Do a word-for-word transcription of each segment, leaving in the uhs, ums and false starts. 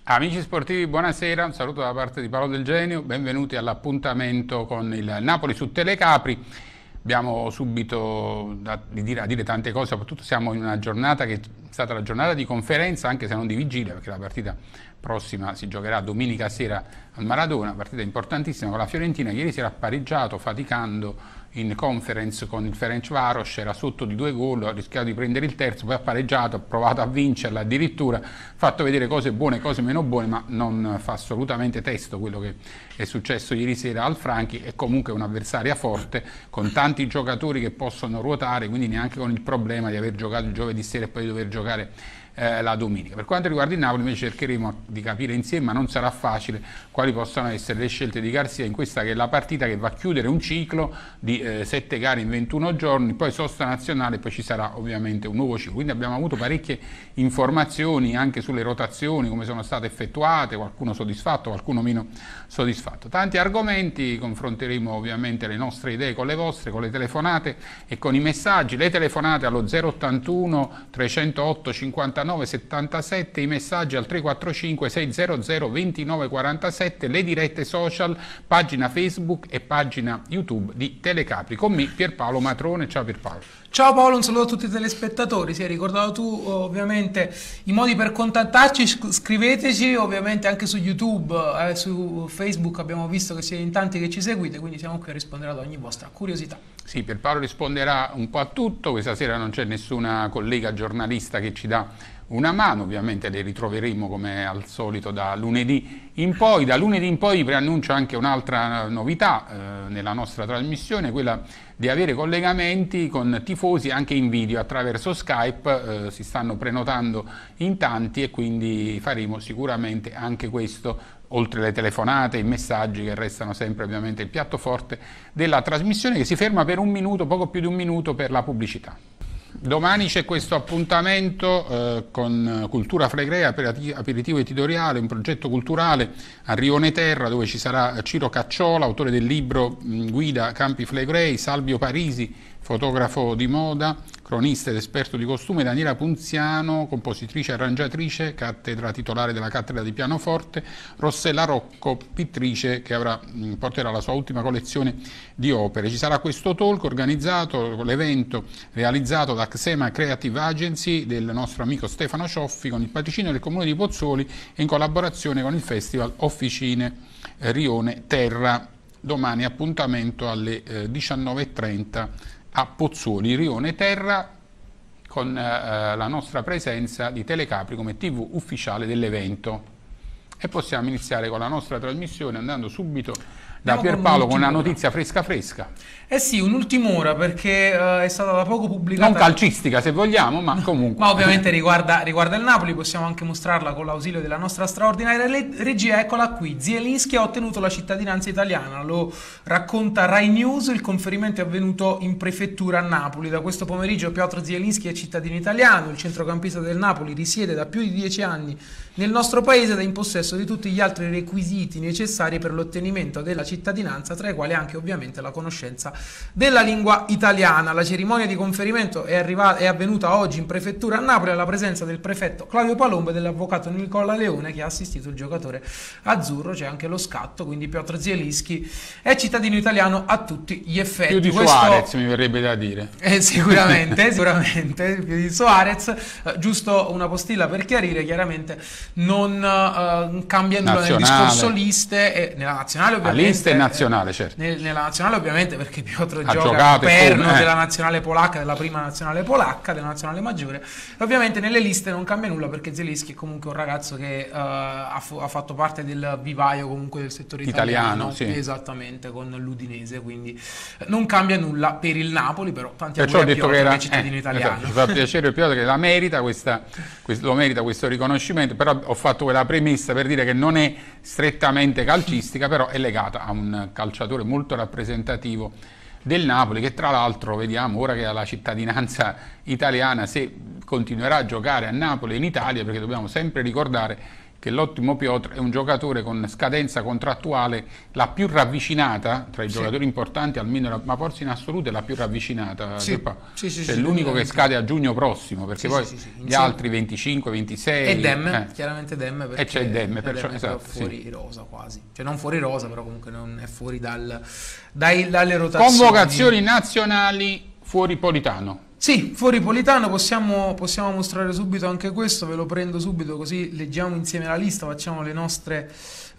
Amici sportivi, buonasera, un saluto da parte di Paolo Del Genio, benvenuti all'appuntamento con il Napoli su Telecapri. Abbiamo subito da, di dire, a dire tante cose, soprattutto siamo in una giornata che è stata la giornata di conferenza, anche se non di vigilia, perché la partita prossima si giocherà domenica sera al Maradona, partita importantissima con la Fiorentina. Ieri si era pareggiato faticando in conference con il Ferencváros, era sotto di due gol, ha rischiato di prendere il terzo, poi ha pareggiato, ha provato a vincerla addirittura, ha fatto vedere cose buone e cose meno buone, ma non fa assolutamente testo quello che è successo ieri sera al Franchi. È comunque un'avversaria forte, con tanti giocatori che possono ruotare, quindi neanche con il problema di aver giocato il giovedì sera e poi di dover giocare Eh, la domenica. Per quanto riguarda il Napoli invece cercheremo di capire insieme, ma non sarà facile, quali possano essere le scelte di Garzia in questa che è la partita che va a chiudere un ciclo di eh, sette gare in ventuno giorni, poi sosta nazionale e poi ci sarà ovviamente un nuovo ciclo. Quindi abbiamo avuto parecchie informazioni anche sulle rotazioni, come sono state effettuate, qualcuno soddisfatto, qualcuno meno soddisfatto. Tanti argomenti, confronteremo ovviamente le nostre idee con le vostre, con le telefonate e con i messaggi. Le telefonate allo zero ottantuno trecentotto cinquantanove settantasette, i messaggi al tre quattro cinque sei zero zero due nove quattro sette, le dirette social, pagina Facebook e pagina YouTube di Telecapri. Con me Pierpaolo Matrone. Ciao Pierpaolo. Ciao Paolo, un saluto a tutti i telespettatori. Si è ricordato tu ovviamente i modi per contattarci, scriveteci ovviamente anche su YouTube, eh, su Facebook abbiamo visto che siete in tanti che ci seguite, quindi siamo qui a rispondere ad ogni vostra curiosità. Sì, Pierpaolo risponderà un po' a tutto, questa sera non c'è nessuna collega giornalista che ci dà una mano, ovviamente le ritroveremo come al solito da lunedì in poi. Da lunedì in poi preannuncio anche un'altra novità eh, nella nostra trasmissione, quella di avere collegamenti con tifosi anche in video attraverso Skype, eh, si stanno prenotando in tanti e quindi faremo sicuramente anche questo, oltre alle telefonate, i messaggi che restano sempre ovviamente il piatto forte della trasmissione, che si ferma per un minuto, poco più di un minuto per la pubblicità. Domani c'è questo appuntamento eh, con Cultura Flegrea, aperitivo editoriale, un progetto culturale a Rione Terra, dove ci sarà Ciro Cacciola, autore del libro mh, Guida Campi Flegrei, Salvio Parisi, fotografo di moda, cronista ed esperto di costume, Daniela Punziano, compositrice e arrangiatrice, cattedra titolare della cattedra di pianoforte, Rossella Rocco, pittrice, che avrà, mh, porterà la sua ultima collezione di opere. Ci sarà questo talk organizzato, l'evento realizzato da Xema Creative Agency del nostro amico Stefano Cioffi, con il patrocinio del Comune di Pozzuoli e in collaborazione con il Festival Officine Rione Terra. Domani appuntamento alle eh, diciannove e trenta a Pozzuoli, Rione Terra, con eh, la nostra presenza di Telecapri come tivù ufficiale dell'evento. E possiamo iniziare con la nostra trasmissione andando subito da Pierpaolo con una notizia fresca fresca. Eh sì, un'ultima ora perché uh, è stata da poco pubblicata. Non calcistica se vogliamo, ma comunque. Ma ovviamente riguarda, riguarda il Napoli, possiamo anche mostrarla con l'ausilio della nostra straordinaria regia. Eccola qui, Zielinski ha ottenuto la cittadinanza italiana, lo racconta Rai News, il conferimento è avvenuto in prefettura a Napoli. Da questo pomeriggio Piotr Zielinski è cittadino italiano, il centrocampista del Napoli risiede da più di dieci anni nel nostro paese ed è in possesso di tutti gli altri requisiti necessari per l'ottenimento della cittadinanza, tra i quali anche ovviamente la conoscenza della lingua italiana. La cerimonia di conferimento è, arrivata, è avvenuta oggi in prefettura a Napoli alla presenza del prefetto Claudio Palombo e dell'avvocato Nicola Leone, che ha assistito il giocatore azzurro. C'è anche lo scatto, quindi Piotr Zielinski è cittadino italiano a tutti gli effetti. Più di Questo... Suarez mi verrebbe da dire. Eh, sicuramente, sicuramente più di Suarez. Eh, giusto una postilla per chiarire, chiaramente non uh, cambia nulla nel discorso liste, e nella nazionale ovviamente. A liste e nazionale, certo. Nel, nella nazionale ovviamente perché Piotr ha gioca a perno eh. della nazionale polacca, della prima nazionale polacca, della nazionale maggiore. E ovviamente nelle liste non cambia nulla perché Zielinski è comunque un ragazzo che uh, ha, ha fatto parte del vivaio comunque del settore italiano, italiano sì. Esattamente, con l'Udinese, quindi non cambia nulla per il Napoli, però tanti Perciò auguri ho detto a Piotr, che era che è cittadino eh, italiano. Esatto, ci fa piacere Piotr che la merita questa, questo, lo merita questo riconoscimento, però ho fatto quella premessa per dire che non è strettamente calcistica, però è legata a un calciatore molto rappresentativo del Napoli, che tra l'altro vediamo ora che ha la cittadinanza italiana, se continuerà a giocare a Napoli e in Italia, perché dobbiamo sempre ricordare che l'ottimo Piotr è un giocatore con scadenza contrattuale la più ravvicinata tra i Sì. giocatori importanti, almeno la, ma forse in assoluto è la più ravvicinata. Sì. Cioè, Sì, sì, cioè sì, l'unico che scade a giugno prossimo, perché Sì, poi sì, sì, sì. gli Insieme- altri venticinque, ventisei... E Dem, eh. chiaramente Dem, perché E c'è Dem, è perciò, Dem esatto, però fuori sì. rosa quasi, cioè non fuori rosa, però comunque non è fuori dal, dai, dalle rotazioni. Convocazioni nazionali fuori Politano. Sì, fuori Politano possiamo, possiamo mostrare subito anche questo, ve lo prendo subito così leggiamo insieme la lista, facciamo le nostre,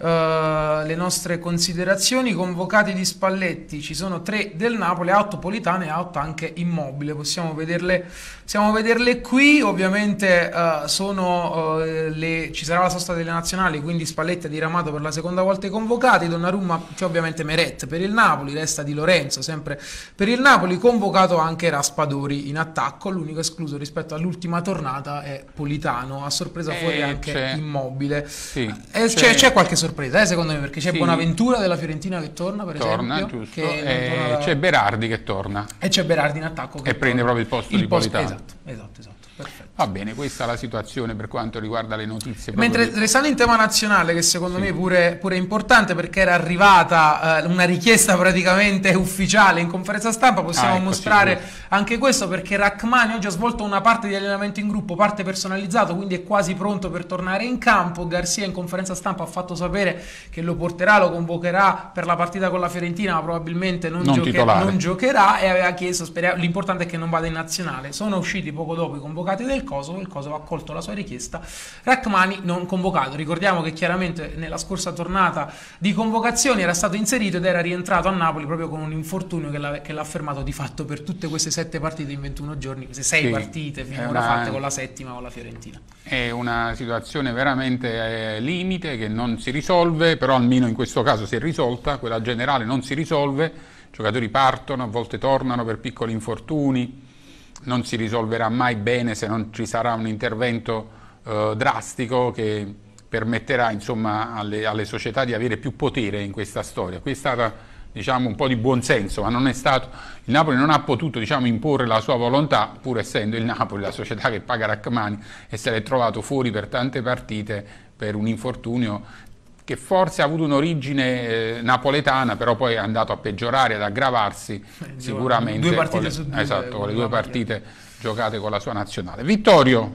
uh, le nostre considerazioni. Convocati di Spalletti ci sono tre del Napoli, otto Politano e otto anche Immobile, possiamo vederle, possiamo vederle qui. Ovviamente uh, sono, uh, le, ci sarà la sosta delle nazionali, quindi Spalletti ha diramato per la seconda volta i convocati. Donnarumma, c'è ovviamente Meret per il Napoli, resta Di Lorenzo sempre per il Napoli, convocato anche Raspadori in attacco, l'unico escluso rispetto all'ultima tornata è Politano, a sorpresa fuori Eh, anche c'è- Immobile. Sì, Eh, c'è, c'è qualche sorpresa, eh, secondo me, perché c'è Sì. Bonaventura della Fiorentina che torna, per torna, esempio, giusto, che non e torna da- c'è Berardi che torna. e c'è Berardi in attacco che E prende torna. proprio il posto di Politano. Esatto, esatto, esatto, perfetto. Va bene, questa è la situazione per quanto riguarda le notizie. proprio Mentre di- restando in tema nazionale, che secondo me pure, pure è importante perché era arrivata eh, una richiesta praticamente ufficiale in conferenza stampa, possiamo Ah, ecco, mostrare sì, anche questo perché Rachmani oggi ha svolto una parte di allenamento in gruppo, parte personalizzato, quindi è quasi pronto per tornare in campo. Garcia in conferenza stampa ha fatto sapere che lo porterà, lo convocherà per la partita con la Fiorentina, ma probabilmente non, Non gioche- titolare. non giocherà e aveva chiesto, spera- l'importante è che non vada in nazionale. Sono usciti poco dopo i convocati del Kosovo, il Kosovo ha accolto la sua richiesta, Rachmani non convocato. Ricordiamo che chiaramente nella scorsa tornata di convocazioni era stato inserito ed era rientrato a Napoli proprio con un infortunio che l'ha, che l'ha fermato di fatto per tutte queste sette partite in ventuno giorni, queste sei Sì, partite è finora una- fatte con la settima con la Fiorentina. È una situazione veramente eh, limite che non si risolve, però almeno in questo caso si è risolta, quella generale non si risolve, i giocatori partono, a volte tornano per piccoli infortuni, non si risolverà mai bene se non ci sarà un intervento eh, drastico che permetterà insomma alle, alle società di avere più potere in questa storia. Qui è stata diciamo un po' di buonsenso, ma non è stato, il Napoli non ha potuto diciamo imporre la sua volontà, pur essendo il Napoli la società che paga Rachmani, e se l'è trovato fuori per tante partite per un infortunio che forse ha avuto un'origine eh, napoletana, però poi è andato a peggiorare, ad aggravarsi sicuramente due partite con le, su due, esatto, con con le la due Maria. partite giocate con la sua nazionale. Vittorio,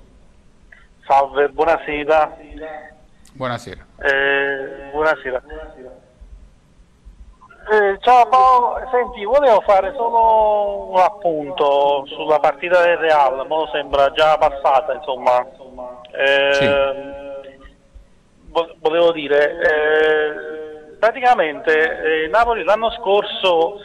Salve, buonasera. buonasera. Eh, buonasera. Eh, ciao Paolo, senti, volevo fare solo un appunto sulla partita del Real, mo sembra già passata, insomma. Eh, vo- volevo dire, eh, praticamente eh, Napoli l'anno scorso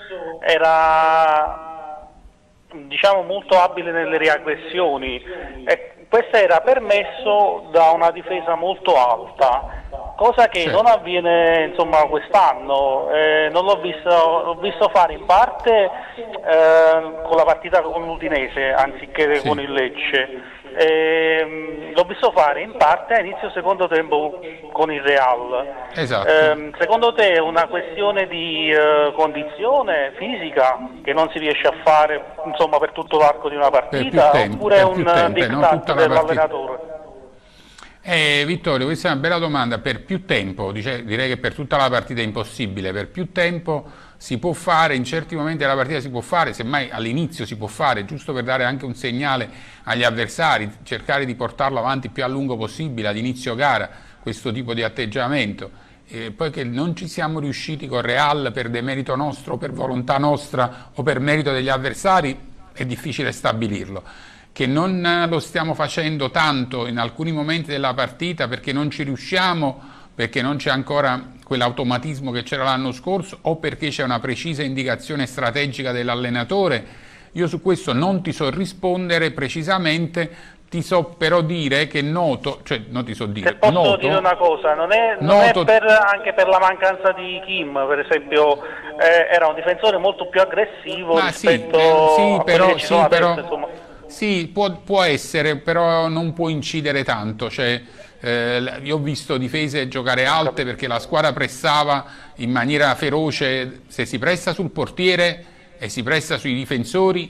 era, diciamo, molto abile nelle riaggressioni e questo era permesso da una difesa molto alta, cosa che Sì. non avviene insomma quest'anno. Eh, non l'ho visto, l'ho visto fare in parte eh, con la partita con l'Udinese anziché Sì. con il Lecce. Eh, l'ho visto fare in parte a inizio secondo tempo con il Real. Esatto. Eh, secondo te è una questione di eh, condizione fisica che non si riesce a fare insomma per tutto l'arco di una partita, tempo, oppure è per più un tempo, eh, non diktat tutta la partita. dell'allenatore? Eh, Vittorio, questa è una bella domanda. Per più tempo, dice- direi che per tutta la partita è impossibile, per più tempo si può fare, in certi momenti della partita si può fare, semmai all'inizio si può fare, giusto per dare anche un segnale agli avversari, cercare di portarlo avanti più a lungo possibile ad inizio gara, questo tipo di atteggiamento. Eh, poi che non ci siamo riusciti con Real per demerito nostro, per volontà nostra o per merito degli avversari, è difficile stabilirlo. Che non lo stiamo facendo tanto in alcuni momenti della partita perché non ci riusciamo, perché non c'è ancora quell'automatismo che c'era l'anno scorso o perché c'è una precisa indicazione strategica dell'allenatore, io su questo non ti so rispondere precisamente, ti so però dire che noto, cioè non ti so dire, Se posso noto, dire una cosa, non è, non noto- è per, anche per la mancanza di Kim, per esempio, eh, era un difensore molto più aggressivo Ma sì, rispetto eh, sì, a quelli però, che ci sì, sono però- adesso, insomma. sì, può, può essere, però non può incidere tanto. Cioè, eh, io ho visto difese giocare alte perché la squadra pressava in maniera feroce, se si pressa sul portiere e si pressa sui difensori,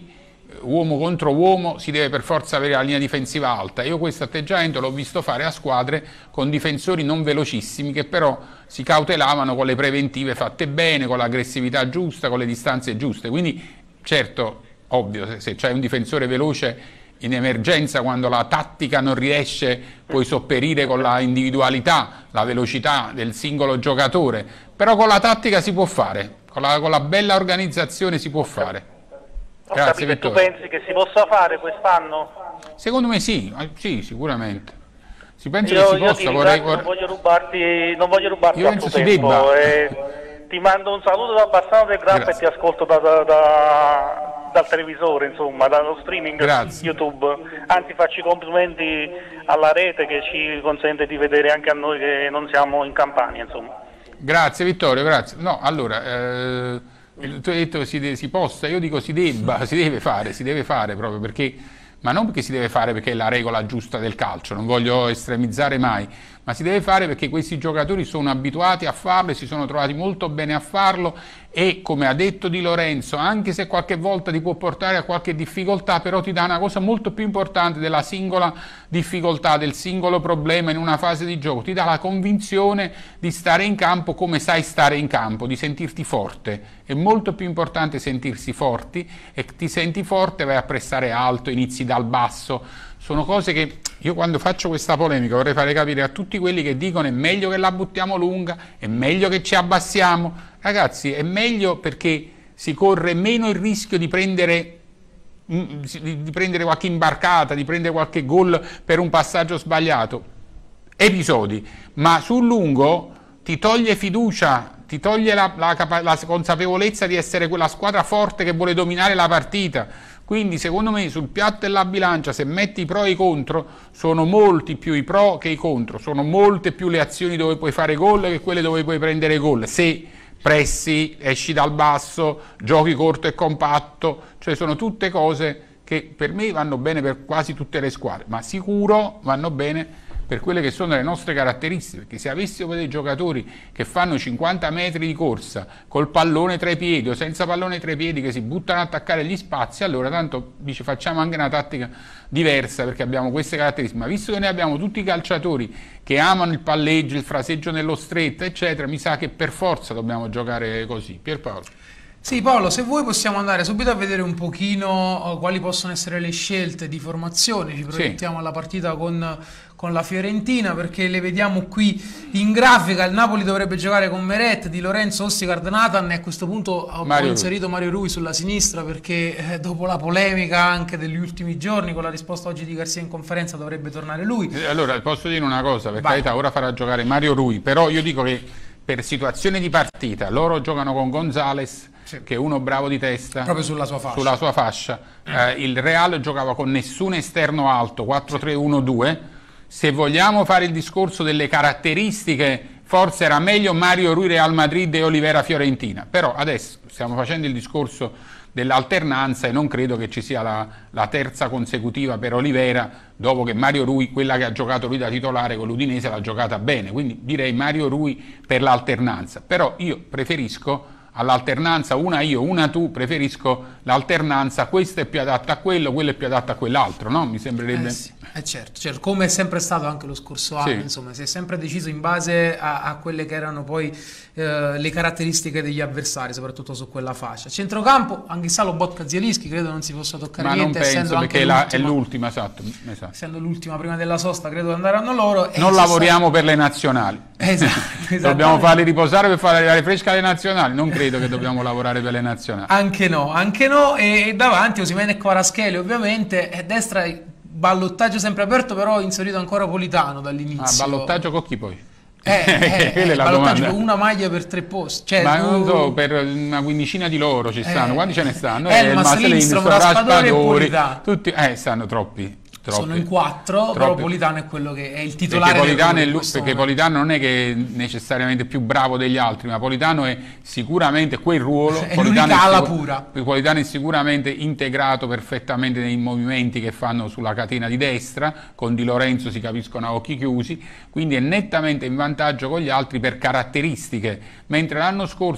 uomo contro uomo si deve per forza avere la linea difensiva alta. Io questo atteggiamento l'ho visto fare a squadre con difensori non velocissimi che però si cautelavano con le preventive fatte bene, con l'aggressività giusta, con le distanze giuste. Quindi certo, ovvio, se, se c'è un difensore veloce in emergenza, quando la tattica non riesce, puoi sopperire con la individualità, la velocità del singolo giocatore, però con la tattica si può fare, con la, con la bella organizzazione si può fare. Grazie, Vittorio. Tu pensi che si possa fare quest'anno? Secondo me sì, sì, sicuramente. Si pensa io, che si io possa. Ti vorrei, vorrei... Non voglio rubarti, non voglio rubarti io penso si tempo. debba. E ti mando un saluto da Bassano del Grappa e ti ascolto da, da, da, dal televisore, insomma, dallo streaming. Grazie. YouTube. Anzi, faccio i complimenti alla rete che ci consente di vedere anche a noi che non siamo in Campania, insomma. Grazie Vittorio, grazie. No, allora, eh, tu hai detto si, si possa, io dico si debba, si deve fare, si deve fare proprio perché, ma non perché si deve fare perché è la regola giusta del calcio, non voglio estremizzare mai, ma si deve fare perché questi giocatori sono abituati a farlo e si sono trovati molto bene a farlo e, come ha detto Di Lorenzo, anche se qualche volta ti può portare a qualche difficoltà, però ti dà una cosa molto più importante della singola difficoltà, del singolo problema in una fase di gioco, ti dà la convinzione di stare in campo come sai stare in campo, di sentirti forte. È molto più importante sentirsi forti e ti senti forte, vai a pressare alto, inizi dal basso. Sono cose che io quando faccio questa polemica vorrei fare capire a tutti quelli che dicono è meglio che la buttiamo lunga, è meglio che ci abbassiamo. Ragazzi, è meglio perché si corre meno il rischio di prendere, di prendere qualche imbarcata, di prendere qualche gol per un passaggio sbagliato. Episodi. Ma sul lungo ti toglie fiducia, ti toglie la, la, la consapevolezza di essere quella squadra forte che vuole dominare la partita. Quindi secondo me sul piatto della bilancia, se metti i pro e i contro, sono molti più i pro che i contro, sono molte più le azioni dove puoi fare gol che quelle dove puoi prendere gol, se pressi, esci dal basso, giochi corto e compatto, cioè sono tutte cose che per me vanno bene per quasi tutte le squadre, ma sicuro vanno bene per quelle che sono le nostre caratteristiche, perché se avessimo dei giocatori che fanno cinquanta metri di corsa col pallone tra i piedi o senza pallone tra i piedi che si buttano ad attaccare gli spazi, allora tanto dice facciamo anche una tattica diversa perché abbiamo queste caratteristiche, ma visto che noi abbiamo tutti i calciatori che amano il palleggio, il fraseggio nello stretto eccetera, mi sa che per forza dobbiamo giocare così. Pierpaolo. Sì, Paolo, se vuoi possiamo andare subito a vedere un pochino uh, quali possono essere le scelte di formazione, ci proiettiamo sì. alla partita con, con la Fiorentina perché le vediamo qui in grafica, il Napoli dovrebbe giocare con Meret, Di Lorenzo, Ossigard, Nathan e a questo punto ho, ho inserito Rui. Mario Rui sulla sinistra perché eh, dopo la polemica anche degli ultimi giorni con la risposta oggi di Garcia in conferenza dovrebbe tornare lui. Allora posso dire una cosa, per Vai. carità ora farà giocare Mario Rui, però io dico che per situazione di partita loro giocano con Gonzalez, che è uno bravo di testa proprio sulla sua fascia, sulla sua fascia. Eh, il Real giocava con nessun esterno alto, quattro tre uno due. Se vogliamo fare il discorso delle caratteristiche, forse era meglio Mario Rui Real Madrid e Olivera Fiorentina, però adesso stiamo facendo il discorso dell'alternanza e non credo che ci sia la, la terza consecutiva per Olivera dopo che Mario Rui, quella che ha giocato lui da titolare con l'Udinese, l'ha giocata bene, quindi direi Mario Rui per l'alternanza, però io preferisco all'alternanza, una io, una tu, preferisco l'alternanza, questo è più adatto a quello, quello è più adatto a quell'altro, no? Mi sembrerebbe... Eh sì, eh certo, certo, come è sempre stato anche lo scorso anno, sì. insomma, si è sempre deciso in base a, a quelle che erano poi eh, le caratteristiche degli avversari, soprattutto su quella fascia. Centrocampo, anche Salo, Botka, Zielinski, credo non si possa toccare Ma niente, non penso, essendo perché la, è l'ultima, esatto, esatto. Essendo l'ultima prima della sosta, credo andranno loro. Non lavoriamo sta... per le nazionali. Esatto, dobbiamo farli riposare per farli arrivare fresche alle nazionali, non credo che dobbiamo lavorare per le nazionali. Anche no, anche no, e davanti Osimhen e Kvaratskhelia ovviamente, e destra ballottaggio sempre aperto, però inserito ancora Politano dall'inizio. Ah, ballottaggio con chi poi? Eh, eh, Quella è la domanda. Una maglia per tre posti, cioè, ma tu... non so, per una quindicina di loro ci stanno, eh, quanti ce ne stanno? Elmas, eh, Lindstrom, Raspadori e Politano. Tutti, eh, stanno troppi. Troppi. Sono in quattro, Troppi. Però Politano è quello che è il titolare. Perché Politano, del è, perché Politano non è che è necessariamente più bravo degli altri, ma Politano è sicuramente quel ruolo. È Politano l'unica ala sicur- pura. Politano è sicuramente integrato perfettamente nei movimenti che fanno sulla catena di destra, con Di Lorenzo si capiscono a occhi chiusi, quindi è nettamente in vantaggio con gli altri per caratteristiche, mentre l'anno scorso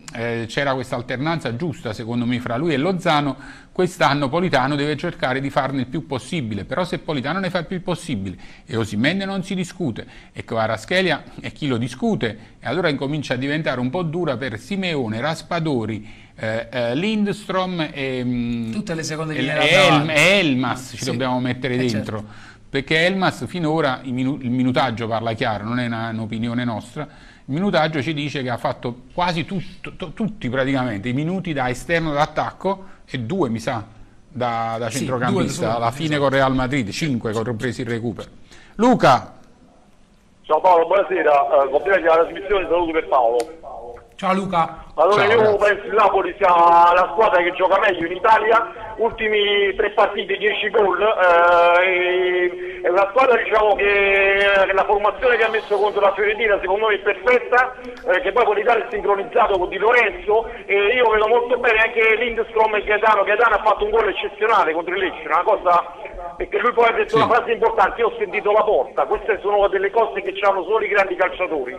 eh, c'era questa alternanza giusta secondo me fra lui e Lozano, quest'anno Politano deve cercare di farne il più possibile, però se Politano ne fa il più possibile e Osimhen non si discute e Kvaratskhelia è chi lo discute, e allora incomincia a diventare un po' dura per Simeone, Raspadori, eh, eh, Lindstrom e, tutte le seconde e, linee e, El, e Elmas ci sì. dobbiamo mettere eh dentro, certo. Perché Elmas finora, il, minu il minutaggio parla chiaro, non è un'opinione nostra, il minutaggio ci dice che ha fatto quasi tutto, tutti praticamente i minuti da esterno d'attacco e due mi sa da, da centrocampista, sì, alla fine esatto. Con Real Madrid, cinque compreso il recupero. Luca. Ciao Paolo, buonasera, uh, complimenti alla trasmissione, saluto per Paolo. Ciao Luca. Allora, Ciao, io grazie. penso che il Napoli sia la squadra che gioca meglio in Italia, ultimi tre partite, dieci gol, eh, è una squadra diciamo che la formazione che ha messo contro la Fiorentina secondo me è perfetta, eh, che poi Politano è sincronizzato con Di Lorenzo, e io vedo molto bene anche Lindstrom e Gaetano. Gaetano ha fatto un gol eccezionale contro il Lecce, una cosa, perché lui poi ha detto sì. Una frase importante, io ho sentito la porta, queste sono delle cose che hanno solo i grandi calciatori,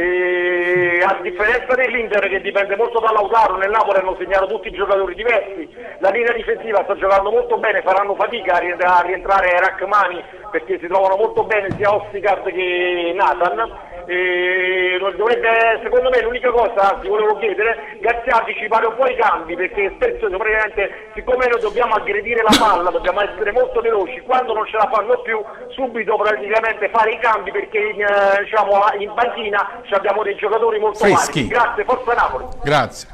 e a differenza dell'Inter che dipende molto da Lautaro, nel Napoli hanno segnato tutti i giocatori diversi, la linea difensiva sta giocando molto bene, faranno fatica a rientrare Rachmani perché si trovano molto bene sia Ostikard che Nathan. E dovrebbe, secondo me l'unica cosa ti volevo chiedere, Gazziati ci fare un po' i cambi, perché spesso praticamente, siccome noi dobbiamo aggredire la palla, dobbiamo essere molto veloci, quando non ce la fanno più subito praticamente fare i cambi, perché in, eh, diciamo, in panchina abbiamo dei giocatori molto freschi. Validi. Grazie, forza Napoli. Grazie.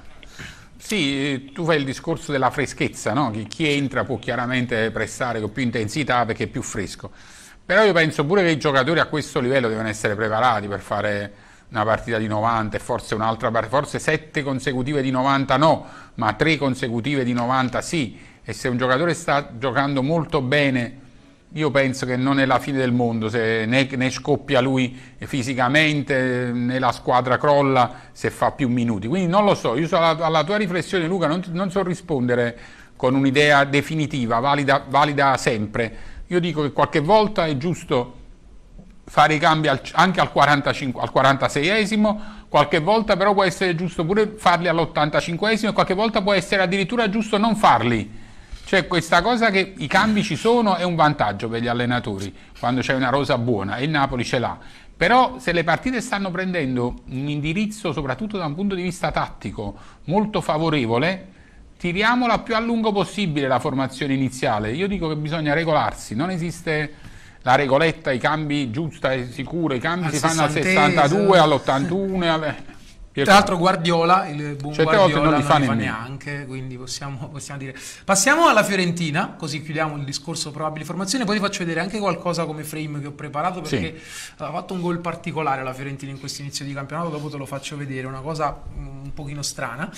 Sì, tu fai il discorso della freschezza, no? Chi, chi entra può chiaramente pressare con più intensità perché è più fresco. Però io penso pure che i giocatori a questo livello devono essere preparati per fare una partita di novanta e forse un'altra partita, forse sette consecutive di novanta no, ma tre consecutive di novanta sì. E se un giocatore sta giocando molto bene, io penso che non è la fine del mondo, se né, né scoppia lui fisicamente, né la squadra crolla se fa più minuti. Quindi non lo so, io so, alla, alla tua riflessione Luca non, non so rispondere con un'idea definitiva, valida, valida sempre. Io dico che qualche volta è giusto fare i cambi al, anche al, quarantacinque, al quarantaseiesimo, qualche volta però può essere giusto pure farli all'ottantacinquesimo e qualche volta può essere addirittura giusto non farli. Cioè questa cosa che i cambi ci sono è un vantaggio per gli allenatori quando c'è una rosa buona e il Napoli ce l'ha. Però se le partite stanno prendendo un indirizzo, soprattutto da un punto di vista tattico, molto favorevole, tiriamola più a lungo possibile la formazione iniziale. Io dico che bisogna regolarsi, non esiste la regoletta, i cambi giusta e sicuro, i cambi al si fanno al sessantadue, all'ottantuno. Alle... Tra l'altro Guardiola, il buon Certe Guardiola non li fa, non li fa neanche, quindi possiamo, possiamo dire. Passiamo alla Fiorentina, così chiudiamo il discorso probabili formazioni, poi ti faccio vedere anche qualcosa come frame che ho preparato, perché sì. Ha fatto un gol particolare la Fiorentina in questo inizio di campionato, dopo te lo faccio vedere, una cosa un pochino strana.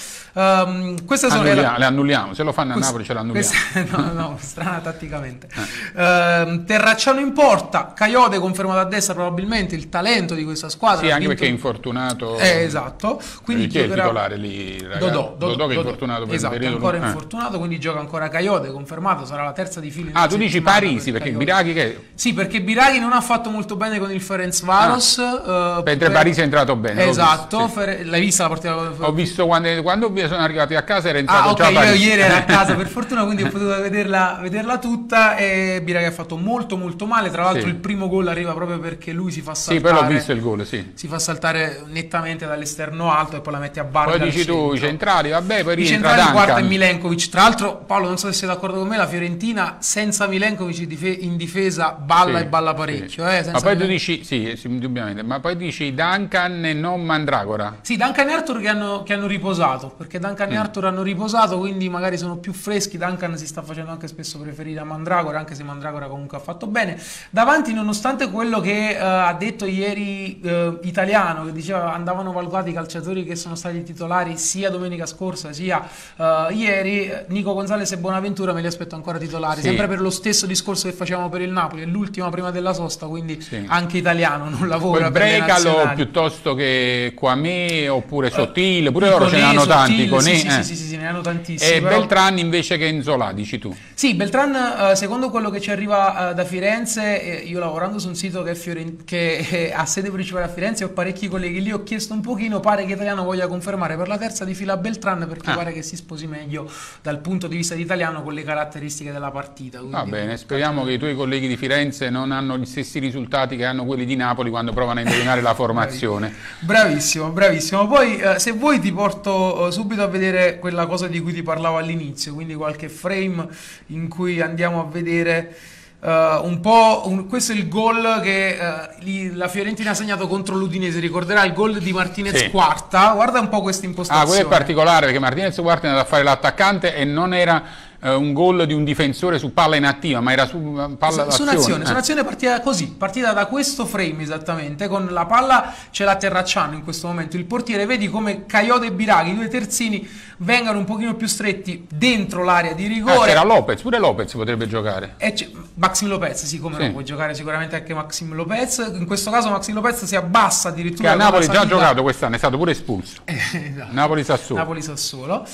Um, queste sono la... Le annulliamo, se lo fanno a questa, Napoli ce l'annulliamo. Questa... No, no, strana tatticamente. Eh. Uh, Terracciano in porta, Caiote confermato a destra probabilmente, il talento di questa squadra. Sì, anche vinto... perché è infortunato. Eh, esatto. Quindi chi è il giocherà... titolare lì, ragazzi? Dodò, Dodò, Dodò che è infortunato per esatto, il periodo ancora lungo. infortunato, quindi gioca ancora Caiote, confermato, sarà la terza di fila. Ah, tu dici Parisi, per perché Biraghi che... Sì, perché Biraghi non ha fatto molto bene con il Ferencvaros. Ah. Uh, mentre per... Parisi è entrato bene. Esatto, visto, sì. Fer... l'hai vista la partita? Ho visto quando, quando sono arrivati a casa era entrato ah, okay, già Parisi. Io ieri ero a casa per fortuna, quindi ho potuto vederla, vederla tutta, e Biraghi ha fatto molto molto male, tra l'altro sì. Il primo gol arriva proprio perché lui si fa saltare. Sì, poi l'ho visto il gol, sì. Si fa saltare nettamente dall'esterno alto e poi la mette a barra. Poi dici tu, i centrali, vabbè, poi i rientra centrali Duncan. Quarta e Milenkovic. Tra l'altro, Paolo, non so se sei d'accordo con me, la Fiorentina senza Milenkovic in difesa balla sì, e balla parecchio. Sì. Eh, ma poi tu dici, sì, indubbiamente, ma poi dici Duncan e non Mandragora. Sì, Duncan e Arthur che hanno, che hanno riposato, perché Duncan mm. e Arthur hanno riposato, quindi magari sono più freschi. Duncan si sta facendo anche spesso preferire a Mandragora, anche se Mandragora comunque ha fatto bene. Davanti, nonostante quello che uh, ha detto ieri uh, Italiano, che diceva andavano valutati i calciatori che sono stati titolari sia domenica scorsa sia uh, ieri, Nico Gonzalez e Bonaventura me li aspetto ancora titolari, sì. Sempre per lo stesso discorso che facevamo per il Napoli, è l'ultima prima della sosta, quindi sì. Anche Italiano non lavora. Poi Brecalo piuttosto che Quamé oppure Sottile. Sottile, pure loro ce ne hanno tanti. Con sì, eh. sì, sì, sì, sì, sì, ne hanno tantissimi. E però... Beltran invece che Nzola, dici tu? Sì, Beltran, eh, secondo quello che ci arriva eh, da Firenze, eh, io lavorando su un sito che, è Fioren- che eh, ha sede principale a Firenze, ho parecchi colleghi lì, ho chiesto un pochino, pare che Italiano voglia confermare per la terza di fila Beltran, perché ah. pare che si sposi meglio dal punto di vista di Italiano con le caratteristiche della partita. Va bene, speriamo che i tuoi colleghi di Firenze non hanno gli stessi risultati che hanno quelli di Napoli quando provano a indovinare la formazione. Bravissimo, bravissimo. Poi eh, se vuoi ti porto eh, subito a vedere quella cosa di cui ti parlavo all'inizio, quindi qualche frame in cui andiamo a vedere uh, un po', un, questo è il gol che uh, li, la Fiorentina ha segnato contro l'Udinese, ricorderà il gol di Martinez sì. Quarta, guarda un po' questa impostazione. Ah, quello è particolare perché Martinez Quarta è andato a fare l'attaccante e non era un gol di un difensore su palla inattiva, ma era su palla su, d'azione. Su un'azione, eh. su un'azione partita così, partita da questo frame esattamente, con la palla ce la Terracciano in questo momento, il portiere, vedi come Caiote e Biraghi, i due terzini, vengano un pochino più stretti dentro l'area di rigore. Ah, c'era Lopez, pure Lopez potrebbe giocare. E Maxim Lopez, sì, come sì. no, può giocare sicuramente anche Maxim Lopez, in questo caso Maxim Lopez si abbassa addirittura. Che a Napoli già ha giocato quest'anno, è stato pure espulso. Eh, esatto. Napoli-Sassuolo. Napoli-Sassuolo.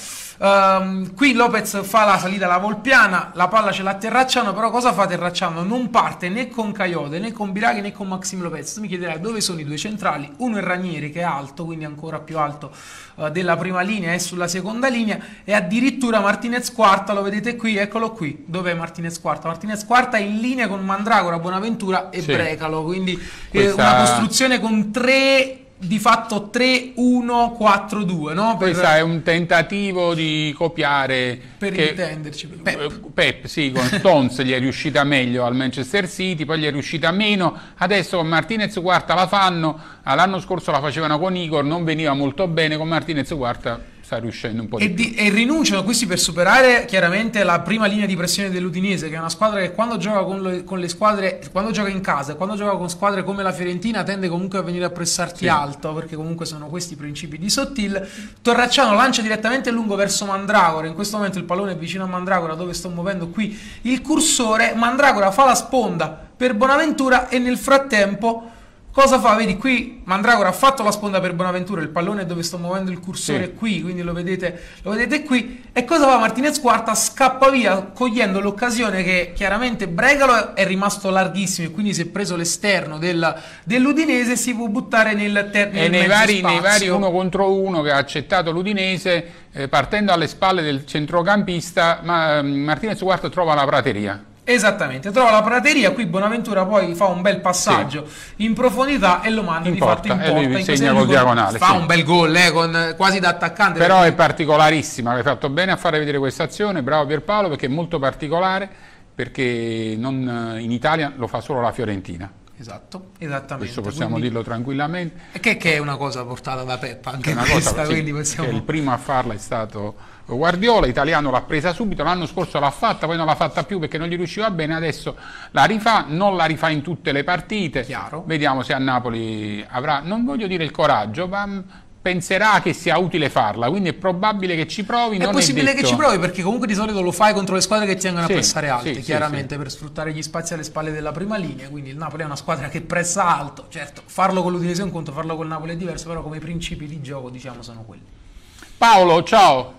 Um, qui Lopez fa la salita alla Volpiana, la palla ce la Terracciano, però cosa fa Terracciano? Non parte né con Caiote né con Biraghi né con Maxim Lopez. Tu mi chiederai dove sono i due centrali, uno è Ranieri che è alto, quindi ancora più alto uh, della prima linea, è sulla seconda linea, e addirittura Martinez Quarta, lo vedete qui, eccolo qui, dov'è Martinez Quarta? Martinez Quarta è in linea con Mandragora, Bonaventura e sì. Brecalo, quindi Questa... eh, una costruzione con tre... di fatto tre uno quattro due, no? Per... Questo è un tentativo di copiare, per che, intenderci, Pep. Pep sì, con Stones gli è riuscita meglio al Manchester City, poi gli è riuscita meno, adesso con Martinez Quarta la fanno, l'anno scorso la facevano con Igor, non veniva molto bene, con Martinez Quarta sta riuscendo un po' di e, di, e rinunciano questi per superare chiaramente la prima linea di pressione dell'Udinese, che è una squadra che quando gioca con le, con le squadre, quando gioca in casa e quando gioca con squadre come la Fiorentina tende comunque a venire a pressarti sì. alto, perché comunque sono questi i principi di Sottile. Torracciano lancia direttamente lungo verso Mandragora, in questo momento il pallone è vicino a Mandragora dove sto muovendo qui il cursore, Mandragora fa la sponda per Bonaventura e nel frattempo cosa fa? Vedi qui Mandragora ha fatto la sponda per Bonaventura, il pallone dove sto muovendo il cursore sì. qui, quindi lo vedete, lo vedete qui, e cosa fa Martinez Quarta? Scappa via cogliendo l'occasione che chiaramente Brecalo è rimasto larghissimo e quindi si è preso l'esterno del, dell'Udinese e si può buttare nel, ter- nel e nei vari, spazio. nei vari uno contro uno che ha accettato l'Udinese, eh, partendo alle spalle del centrocampista, ma Martinez Quarta trova la prateria. Esattamente, trova la prateria, qui Bonaventura poi fa un bel passaggio sì. in profondità e lo manda in di porta, fatto in porta. E lui in segna col diagonale. Fa sì. un bel gol, eh, con, quasi da attaccante. Però perché... è particolarissima, hai fatto bene a fare vedere questa azione, bravo Pierpaolo, perché è molto particolare, perché non, in Italia lo fa solo la Fiorentina. Esatto, esattamente. Questo possiamo quindi... dirlo tranquillamente. Che, che è una cosa portata da Peppa, anche è una questa, cosa, sì, quindi possiamo... il primo a farla è stato Guardiola, Italiano l'ha presa subito, l'anno scorso l'ha fatta, poi non l'ha fatta più perché non gli riusciva bene, adesso la rifà, non la rifà in tutte le partite. Chiaro. Vediamo se a Napoli avrà, non voglio dire il coraggio, ma penserà che sia utile farla, quindi è probabile che ci provi. È non possibile è detto... che ci provi, perché comunque di solito lo fai contro le squadre che tengono sì, a pressare alte, sì, chiaramente, sì, sì. per sfruttare gli spazi alle spalle della prima linea, quindi il Napoli è una squadra che pressa alto, certo, farlo con l'Udinese è un conto, farlo con il Napoli è diverso, però come principi di gioco diciamo sono quelli. Paolo, ciao.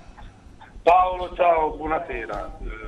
Paolo, ciao, buonasera. Eh,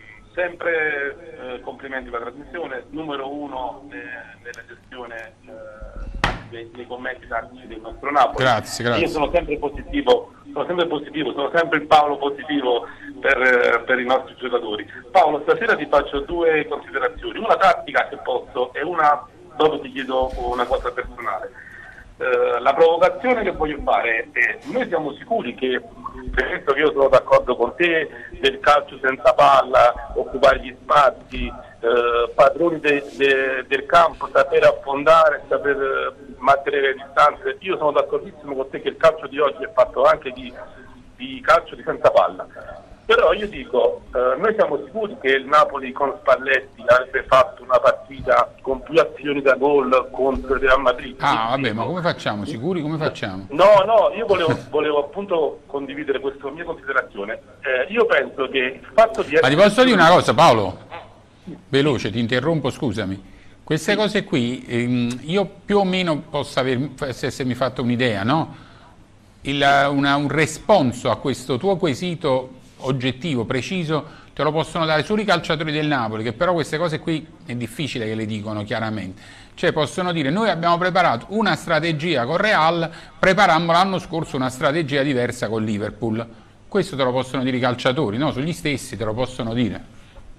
sempre eh, complimenti per la trasmissione, numero uno eh, nella gestione eh, dei, dei commenti tattici del nostro Napoli. Grazie, grazie. Io sono sempre positivo, sono sempre positivo, sono sempre il Paolo positivo per, eh, per i nostri giocatori. Paolo, stasera ti faccio due considerazioni, una tattica se posso e una dopo ti chiedo una cosa personale. Uh, la provocazione che voglio fare è: noi siamo sicuri che, premetto che io sono d'accordo con te del calcio senza palla, occupare gli spazi, uh, padroni de, de, del campo, saper affondare, saper uh, mantenere le distanze, io sono d'accordissimo con te che il calcio di oggi è fatto anche di, di calcio di senza palla. Però io dico, eh, noi siamo sicuri che il Napoli con Spalletti avrebbe fatto una partita con più azioni da gol contro il Real Madrid? Ah, vabbè, ma come facciamo? Sicuri come facciamo? No, no, io volevo, volevo appunto condividere questa mia considerazione. Eh, io penso che il fatto di essere... Ma ti posso dire una cosa, Paolo? Veloce, ti interrompo, scusami. Queste cose qui, ehm, io più o meno posso aver, essermi fatto un'idea, no? il, una, un responso a questo tuo quesito oggettivo, preciso, te lo possono dare solo i calciatori del Napoli, che però queste cose qui è difficile che le dicono chiaramente. Cioè possono dire: noi abbiamo preparato una strategia con Real, preparammo l'anno scorso una strategia diversa con Liverpool. Questo te lo possono dire i calciatori, no? Sono gli stessi, te lo possono dire.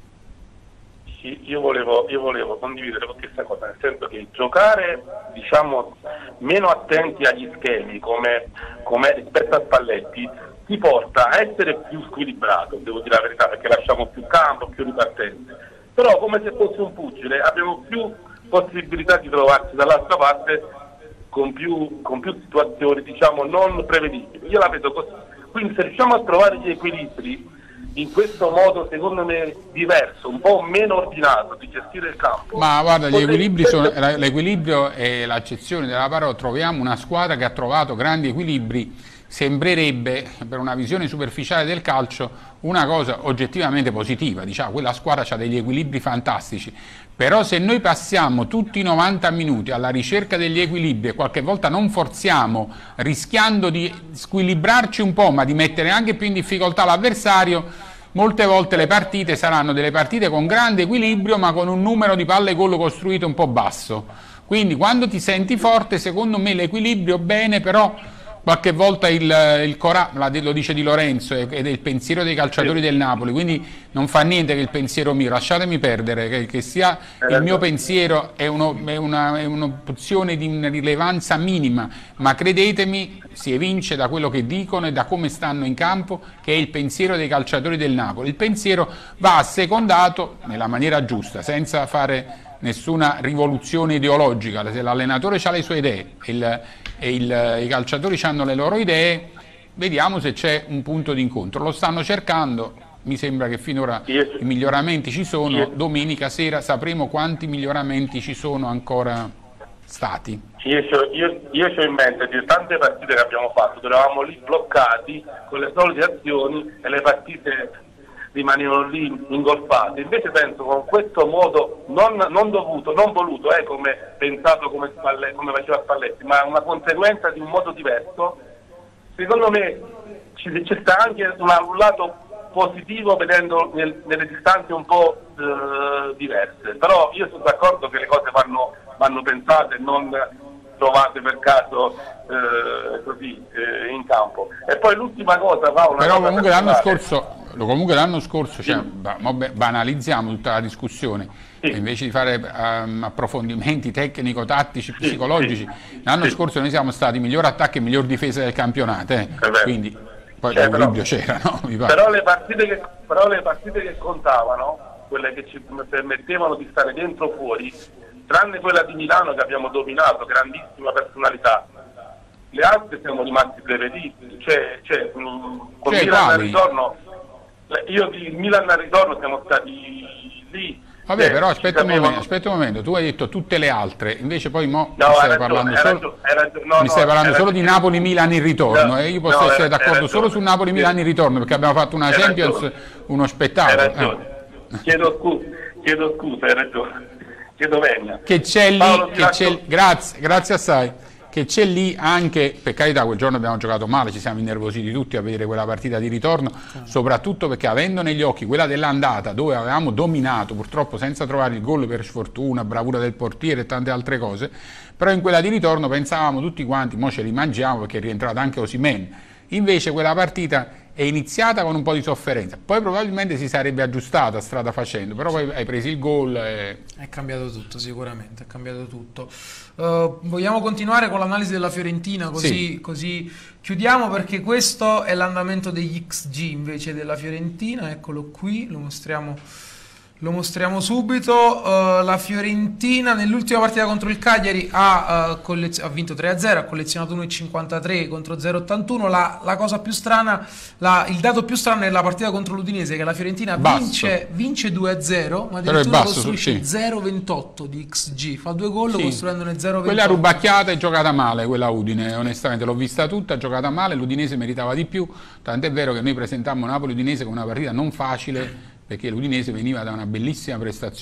Sì, io volevo, io volevo condividere questa cosa, nel senso che giocare, diciamo, meno attenti agli schemi come, come rispetto a Spalletti ti porta a essere più squilibrato, devo dire la verità, perché lasciamo più campo, più ripartenze. Però come se fosse un pugile abbiamo più possibilità di trovarci dall'altra parte con più, con più situazioni, diciamo, non prevedibili. Io la vedo così. Quindi se riusciamo a trovare gli equilibri in questo modo, secondo me, diverso, un po' meno ordinato di gestire il campo. Ma guarda, gli equilibri sono, l'equilibrio è l'accezione della parola. Troviamo una squadra che ha trovato grandi equilibri. Sembrerebbe, per una visione superficiale del calcio, una cosa oggettivamente positiva. Diciamo, quella squadra ha degli equilibri fantastici. Però se noi passiamo tutti i novanta minuti alla ricerca degli equilibri e qualche volta non forziamo, rischiando di squilibrarci un po', ma di mettere anche più in difficoltà l'avversario, molte volte le partite saranno delle partite con grande equilibrio, ma con un numero di palle gol costruito un po' basso. Quindi quando ti senti forte, secondo me l'equilibrio bene, però qualche volta il, il coraggio, lo dice Di Lorenzo, ed è il pensiero dei calciatori sì. del Napoli, quindi non fa niente che il pensiero mio, lasciatemi perdere, che, che sia eh, il mio pensiero è, uno, è, una, è un'opzione di una rilevanza minima, ma credetemi, si evince da quello che dicono e da come stanno in campo, che è il pensiero dei calciatori del Napoli. Il pensiero va assecondato nella maniera giusta, senza fare nessuna rivoluzione ideologica. Se l'allenatore ha le sue idee e, il, e il, i calciatori hanno le loro idee, vediamo se c'è un punto di incontro. Lo stanno cercando, mi sembra che finora i miglioramenti ci sono. Domenica sera sapremo quanti miglioramenti ci sono ancora stati. Io, io, io ho in mente di tante partite che abbiamo fatto, dove eravamo lì bloccati con le solite azioni e le partite rimanevano lì ingolfate. Invece penso con questo modo non, non dovuto, non voluto, eh, come pensato come, Spalletti, come faceva Spalletti, ma una conseguenza di un modo diverso, secondo me c'è sta anche una, un lato positivo vedendo nel, nelle distanze un po' eh, diverse. Però io sono d'accordo che le cose vanno, vanno pensate, non trovate per caso eh, così eh, in campo. E poi l'ultima cosa va una però cosa comunque l'anno scorso comunque l'anno scorso, cioè, banalizziamo tutta la discussione, sì. invece di fare um, approfondimenti tecnico-tattici, sì, psicologici, sì. l'anno sì. scorso noi siamo stati miglior attacco e miglior difesa del campionato, eh. quindi poi cioè, l'equilibrio c'era, no? Però le, partite che, però le partite che contavano, quelle che ci permettevano di stare dentro o fuori, tranne quella di Milano che abbiamo dominato, grandissima personalità, le altre siamo rimasti prevedibili, cioè, cioè mh, con cioè, Milan al ritorno, io di Milan al ritorno siamo stati lì. Vabbè, eh, però aspetta un, momento, aspetta un momento, tu hai detto tutte le altre, invece poi mo no, mi stai ragione, parlando solo, ragione, no, mi stai no, parlando solo di Napoli-Milan in ritorno, no, e io posso no, essere d'accordo solo su Napoli-Milan in ritorno, perché abbiamo fatto una Champions, ragione. uno spettacolo. Eh. Chiedo scusa, chiedo scusa, hai ragione, chiedo venia. Che c'è lì, che c'è, grazie, grazie assai. Che c'è lì anche, per carità quel giorno abbiamo giocato male, ci siamo innervositi tutti a vedere quella partita di ritorno, soprattutto perché avendo negli occhi quella dell'andata dove avevamo dominato, purtroppo senza trovare il gol per sfortuna, bravura del portiere e tante altre cose, però in quella di ritorno pensavamo tutti quanti, mo ce li mangiamo perché è rientrato anche Osimhen, invece quella partita è iniziata con un po' di sofferenza, poi probabilmente si sarebbe aggiustata strada facendo, però poi hai preso il gol e... è cambiato tutto, sicuramente è cambiato tutto. Uh, vogliamo continuare con l'analisi della Fiorentina, così, sì. così chiudiamo, perché questo è l'andamento degli X G invece della Fiorentina. Eccolo qui, lo mostriamo Lo mostriamo subito. Uh, la Fiorentina nell'ultima partita contro il Cagliari ha, uh, ha vinto tre a zero, ha collezionato uno virgola cinquantatré contro zero virgola ottantuno. La, la cosa più strana, la, il dato più strano è la partita contro l'Udinese, che la Fiorentina vince, vince due a zero, ma addirittura costruisce sì. zero virgola ventotto di X G, fa due gol sì. costruendone zero virgola ventotto. Quella rubacchiata è giocata male, quella Udine, onestamente l'ho vista tutta, giocata male, l'Udinese meritava di più, tant'è vero che noi presentammo Napoli-Udinese con una partita non facile, perché l'Udinese veniva da una bellissima prestazione.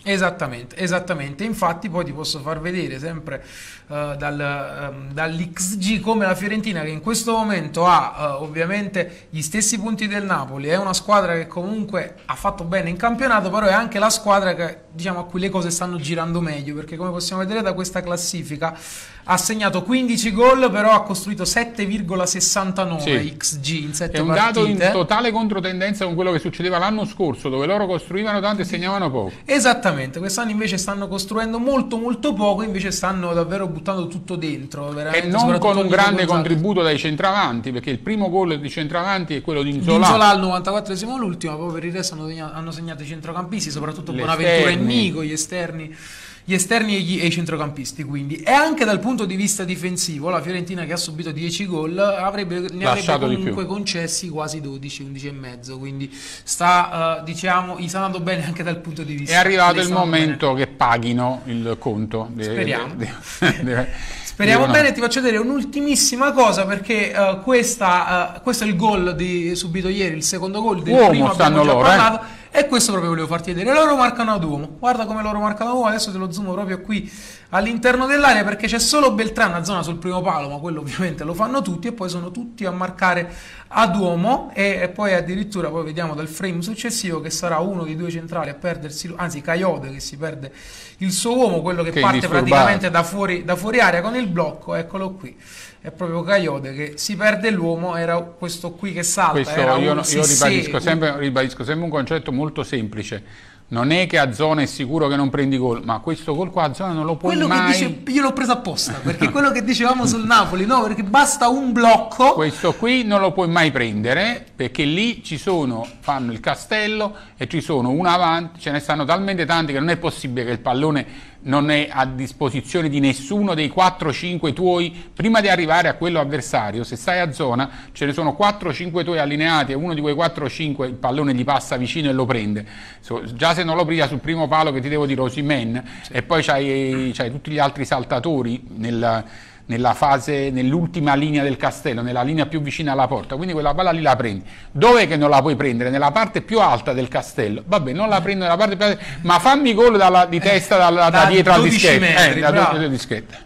Esattamente, esattamente. Infatti poi ti posso far vedere sempre uh, dal, um, dall'X G come la Fiorentina, che in questo momento ha uh, ovviamente gli stessi punti del Napoli, è una squadra che comunque ha fatto bene in campionato, però è anche la squadra che, diciamo, a cui le cose stanno girando meglio, perché come possiamo vedere da questa classifica ha segnato quindici gol, però ha costruito sette virgola sessantanove sì. X G in sette partite. È un dato in totale controtendenza con quello che succedeva l'anno scorso, dove loro costruivano tanto e segnavano poco. Esattamente, quest'anno invece stanno costruendo molto molto poco, invece stanno davvero buttando tutto dentro. E non con un grande contributo dai centravanti, perché il primo gol di centravanti è quello di Nzola. Di Nzola al novantaquattresimo l'ultimo, poi per il resto hanno, hanno segnato i centrocampisti, soprattutto Bonaventura e Nico, gli esterni. Gli esterni e, gli, e i centrocampisti, quindi. E anche dal punto di vista difensivo la Fiorentina, che ha subito dieci gol, avrebbe, ne Lasciato avrebbe comunque concessi quasi dodici, undici e mezzo, quindi sta, uh, diciamo, gli sta andando bene anche dal punto di vista. È arrivato il momento bene. Che paghino il conto. Speriamo. De, de, de, Speriamo bene. Ti faccio vedere un'ultimissima cosa, perché uh, questa, uh, questo è il gol di, subito ieri, il secondo gol del Uomo primo, stanno abbiamo già loro, parlato. eh? E questo proprio volevo farti vedere. Loro marcano ad uomo. Guarda come loro marcano ad uomo. Adesso te lo zoom proprio qui all'interno dell'area, perché c'è solo Beltrán a zona sul primo palo, ma quello ovviamente lo fanno tutti, e poi sono tutti a marcare ad uomo. E, e poi addirittura poi vediamo dal frame successivo che sarà uno dei due centrali a perdersi, anzi Kayode che si perde il suo uomo, quello che, che parte praticamente da fuori, da fuori area con il blocco. Eccolo qui. È proprio Kayode che si perde l'uomo, era questo qui che salta. Questo era io, un, io sì, ribadisco, sì, sempre, ribadisco sempre un concetto molto semplice. Non è che a zona è sicuro che non prendi gol, ma questo gol qua a zona non lo puoi quello mai... Che dice, io l'ho preso apposta, perché quello che dicevamo sul Napoli, no, perché basta un blocco. Questo qui non lo puoi mai prendere, perché lì ci sono, fanno il castello e ci sono uno avanti, ce ne stanno talmente tanti che non è possibile che il pallone non è a disposizione di nessuno dei quattro cinque tuoi prima di arrivare a quello avversario. Se stai a zona ce ne sono quattro cinque tuoi allineati e uno di quei quattro cinque il pallone gli passa vicino e lo prende. So, già se non lo prima sul primo palo, che ti devo dire Osimhen, sì. E poi c'hai, c'hai tutti gli altri saltatori nel, nella fase, nell'ultima linea del castello, nella linea più vicina alla porta, quindi quella palla lì la prendi. Dov'è che non la puoi prendere? Nella parte più alta del castello. Vabbè, non la prendo nella parte più alta, ma fammi gol dalla, di testa dalla, da, da dietro al dischetto. Metri, eh, da dietro dischetto.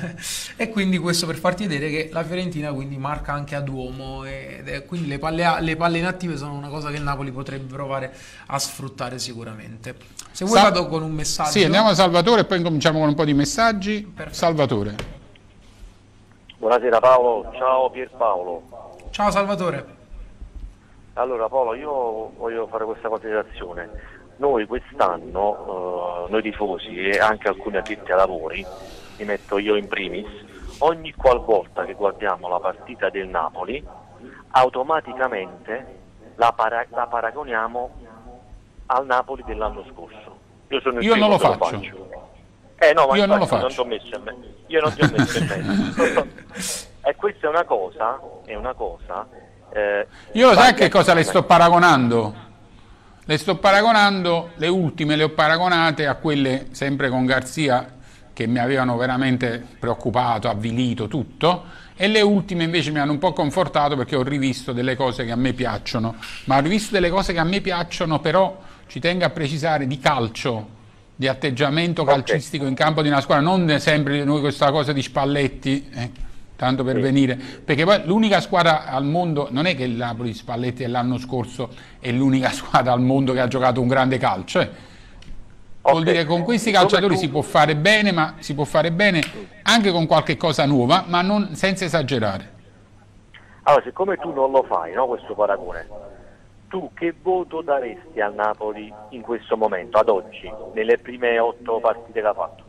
E quindi questo per farti vedere che la Fiorentina quindi marca anche a Duomo, e, e quindi le palle, le palle inattive sono una cosa che il Napoli potrebbe provare a sfruttare sicuramente. Se vuoi Sa vado con un messaggio. Sì, andiamo a Salvatore e poi cominciamo con un po' di messaggi. Perfetto. Salvatore. Buonasera Paolo, ciao Pierpaolo. Ciao Salvatore. Allora Paolo, io voglio fare questa considerazione. Noi quest'anno, eh, noi tifosi e anche alcuni addetti ai lavori, mi metto io in primis, ogni qualvolta che guardiamo la partita del Napoli, automaticamente la, para la paragoniamo al Napoli dell'anno scorso. Io, sono il io non lo faccio. faccio. Lo faccio. Eh no, ma io non lo faccio. faccio. Non messo in me. Io non ti ho messo in mezzo. E questa è una cosa, è una cosa. Eh, io lo sai che cosa le sto paragonando? Le sto paragonando, le ultime le ho paragonate a quelle sempre con Garzia, che mi avevano veramente preoccupato, avvilito tutto, e le ultime invece mi hanno un po' confortato perché ho rivisto delle cose che a me piacciono, ma ho rivisto delle cose che a me piacciono, però ci tengo a precisare, di calcio, di atteggiamento calcistico in campo di una squadra, non sempre noi questa cosa di Spalletti, eh, tanto per sì. venire, perché poi l'unica squadra al mondo, non è che il Napoli Spalletti dell'anno scorso è l'unica squadra al mondo che ha giocato un grande calcio, eh. Vuol okay. dire che con questi calciatori tu... si può fare bene, ma si può fare bene anche con qualche cosa nuova, ma non, senza esagerare. Allora, siccome tu non lo fai, no, questo paragone, tu che voto daresti al Napoli in questo momento, ad oggi, nelle prime otto partite che ha fatto?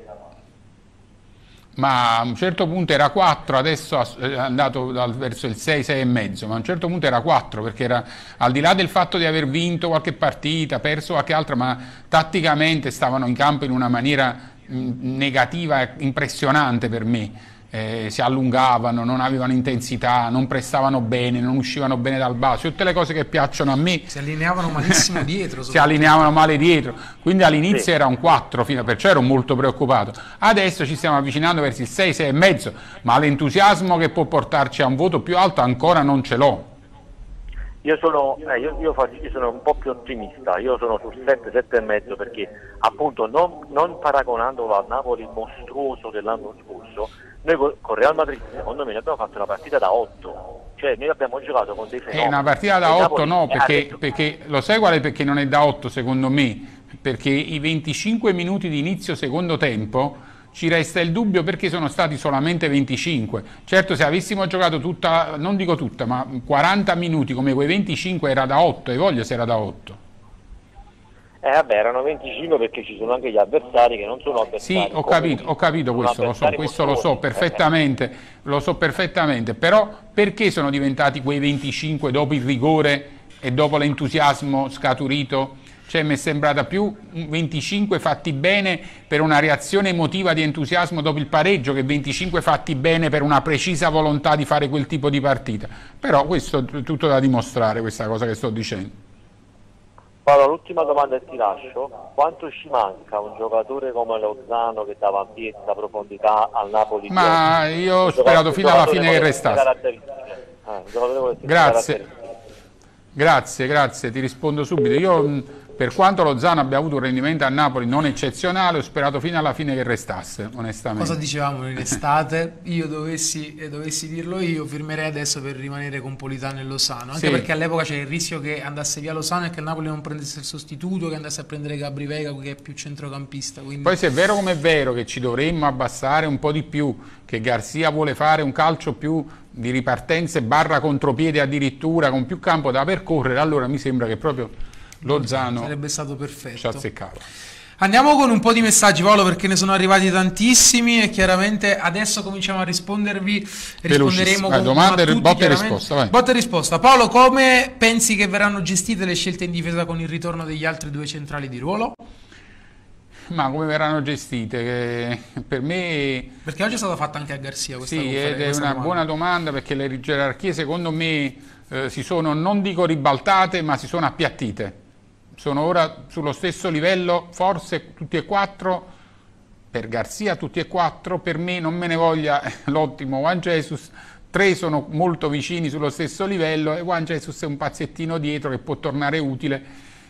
Ma a un certo punto era quattro, adesso è andato verso il sei, sei e mezzo, ma a un certo punto era quattro, perché era, al di là del fatto di aver vinto qualche partita, perso qualche altra, ma tatticamente stavano in campo in una maniera mh, negativa, impressionante per me. Eh, si allungavano, non avevano intensità, non prestavano bene, non uscivano bene dal basso, tutte le cose che piacciono a me. Si allineavano malissimo dietro. Si allineavano male dietro, quindi all'inizio sì. era un quattro, fino, perciò ero molto preoccupato. Adesso ci stiamo avvicinando verso il sei, sei e mezzo, ma l'entusiasmo che può portarci a un voto più alto ancora non ce l'ho. Io sono, eh, io, io, faccio, io sono un po' più ottimista, io sono sul sette, sette e mezzo perché appunto non, non paragonandolo al Napoli mostruoso dell'anno scorso, noi con, con Real Madrid secondo me abbiamo fatto una partita da otto, cioè noi abbiamo giocato con dei fenomeni. È una partita da otto no, perché, detto... perché lo sai qual è perché non è da otto secondo me? Perché i venticinque minuti di inizio secondo tempo ci resta il dubbio perché sono stati solamente venticinque. Certo, se avessimo giocato tutta, non dico tutta, ma quaranta minuti come quei venticinque era da otto, e voglio se era da otto. Eh vabbè, erano venticinque perché ci sono anche gli avversari che non sono avversari. Sì, ho capito, ho capito questo, lo so, questo lo so perfettamente, lo so perfettamente, però perché sono diventati quei venticinque dopo il rigore e dopo l'entusiasmo scaturito? Cioè mi è sembrata più venticinque fatti bene per una reazione emotiva di entusiasmo dopo il pareggio che venticinque fatti bene per una precisa volontà di fare quel tipo di partita. Però questo è tutto da dimostrare, questa cosa che sto dicendo. Paolo, l'ultima domanda e ti lascio. Quanto ci manca un giocatore come Lozano che dava ampiezza, profondità al Napoli? Ma io ho sperato fino alla fine che restasse. Eh, grazie. Grazie, grazie, ti rispondo subito. Io per quanto Lozano abbia avuto un rendimento a Napoli non eccezionale, ho sperato fino alla fine che restasse, onestamente. Cosa dicevamo in estate? Io dovessi, eh, dovessi dirlo io, firmerei adesso per rimanere con Politano e Lozano, anche sì. Perché all'epoca c'era il rischio che andasse via Lozano e che il Napoli non prendesse il sostituto, che andasse a prendere Gabri Vega che è più centrocampista. Quindi... Poi se è vero come è vero che ci dovremmo abbassare un po' di più, che Garcia vuole fare un calcio più di ripartenze barra contropiede addirittura, con più campo da percorrere, allora mi sembra che proprio Lozano sarebbe stato perfetto. Ci azzeccava. Andiamo con un po' di messaggi, Paolo, perché ne sono arrivati tantissimi e chiaramente adesso cominciamo a rispondervi. Risponderemo con domande, tutti, botta e risposta. Vai. Botta e risposta. Paolo, come pensi che verranno gestite le scelte in difesa con il ritorno degli altri due centrali di ruolo? Ma come verranno gestite? Che per me... Perché oggi è stata fatta anche a Garcia questa Sì, ed è una domanda. buona domanda perché le gerarchie secondo me eh, si sono, non dico ribaltate, ma si sono appiattite. Sono ora sullo stesso livello, forse tutti e quattro, per Garcia tutti e quattro, per me non me ne voglia l'ottimo Juan Jesus, tre sono molto vicini sullo stesso livello e Juan Jesus è un pazzettino dietro che può tornare utile.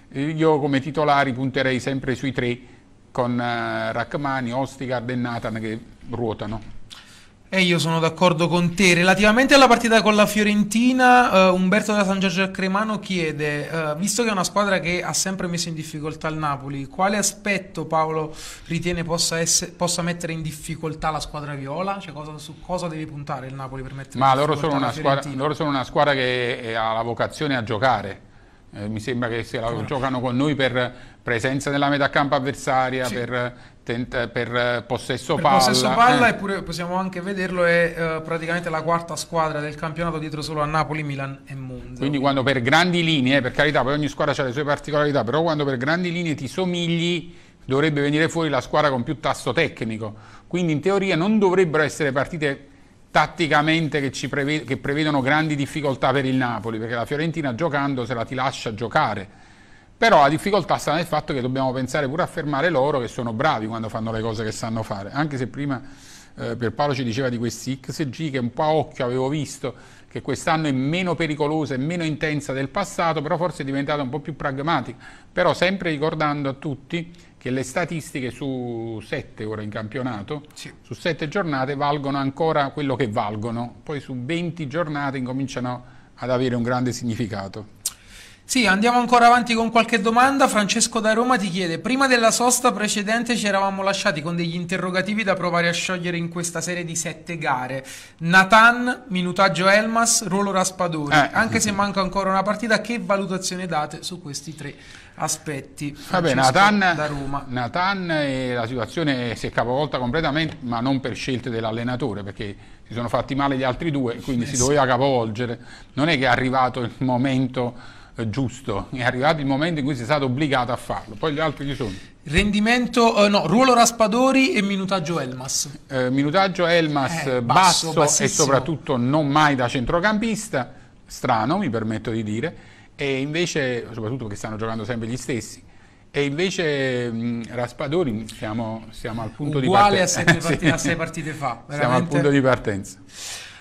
Io come titolari punterei sempre sui tre, con uh, Rachmani, Ostigard e Nathan che ruotano. E io sono d'accordo con te. Relativamente alla partita con la Fiorentina, uh, Umberto da San Giorgio a Cremano chiede, uh, visto che è una squadra che ha sempre messo in difficoltà il Napoli, quale aspetto Paolo ritiene possa, essere, possa mettere in difficoltà la squadra viola? Cioè cosa, su cosa deve puntare il Napoli per mettere Ma in loro difficoltà sono, la una squadra, Fiorentina? loro sono una squadra che ha la vocazione a giocare. Eh, mi sembra che se la Come giocano con noi per presenza nella metà campo avversaria, sì. per, tent, per possesso per palla. possesso palla, eh. eppure possiamo anche vederlo, è uh, praticamente la quarta squadra del campionato dietro solo a Napoli, Milan e Monza. Quindi quando per grandi linee, per carità, poi ogni squadra ha le sue particolarità, però quando per grandi linee ti somigli dovrebbe venire fuori la squadra con più tasso tecnico. Quindi in teoria non dovrebbero essere partite tatticamente che, ci preved- che prevedono grandi difficoltà per il Napoli, perché la Fiorentina giocando se la ti lascia giocare, però la difficoltà sta nel fatto che dobbiamo pensare pure a fermare loro che sono bravi quando fanno le cose che sanno fare, anche se prima eh, Pierpaolo ci diceva di questi X G che un po' a occhio avevo visto che quest'anno è meno pericolosa e meno intensa del passato, però forse è diventata un po' più pragmatica, però sempre ricordando a tutti che le statistiche su sette ore in campionato, sì. su sette giornate valgono ancora quello che valgono, poi su venti giornate incominciano ad avere un grande significato. Sì, andiamo ancora avanti con qualche domanda. Francesco da Roma ti chiede, prima della sosta precedente ci eravamo lasciati con degli interrogativi da provare a sciogliere in questa serie di sette gare. Nathan, minutaggio Elmas, ruolo Raspadori, eh. anche se manca ancora una partita, che valutazione date su questi tre aspetti? Vabbè, Nathan, da Roma. Nathan e la situazione si è capovolta completamente, ma non per scelte dell'allenatore, perché si sono fatti male gli altri due, quindi eh si sì. doveva capovolgere. Non è che è arrivato il momento giusto, è arrivato il momento in cui sei stato obbligato a farlo, poi gli altri chi sono? Rendimento, eh, no, ruolo Raspadori e minutaggio Elmas. Eh, minutaggio Elmas eh, basso, basso e soprattutto non mai da centrocampista, strano mi permetto di dire, e invece, soprattutto perché stanno giocando sempre gli stessi, e invece mh, Raspadori siamo, siamo al punto uguale di partenza. Uguale a, a sei partite fa. Veramente. Siamo al punto di partenza.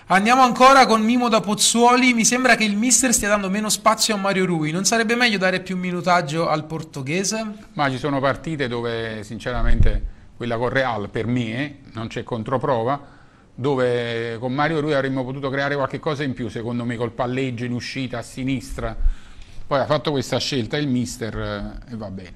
Andiamo ancora con Mimo da Pozzuoli. Mi sembra che il mister stia dando meno spazio a Mario Rui. Non sarebbe meglio dare più minutaggio al portoghese? Ma ci sono partite dove sinceramente quella con Real per me eh, non c'è controprova, dove con Mario Rui avremmo potuto creare qualche cosa in più, secondo me, col palleggio in uscita a sinistra. Poi ha fatto questa scelta il mister eh, e va bene.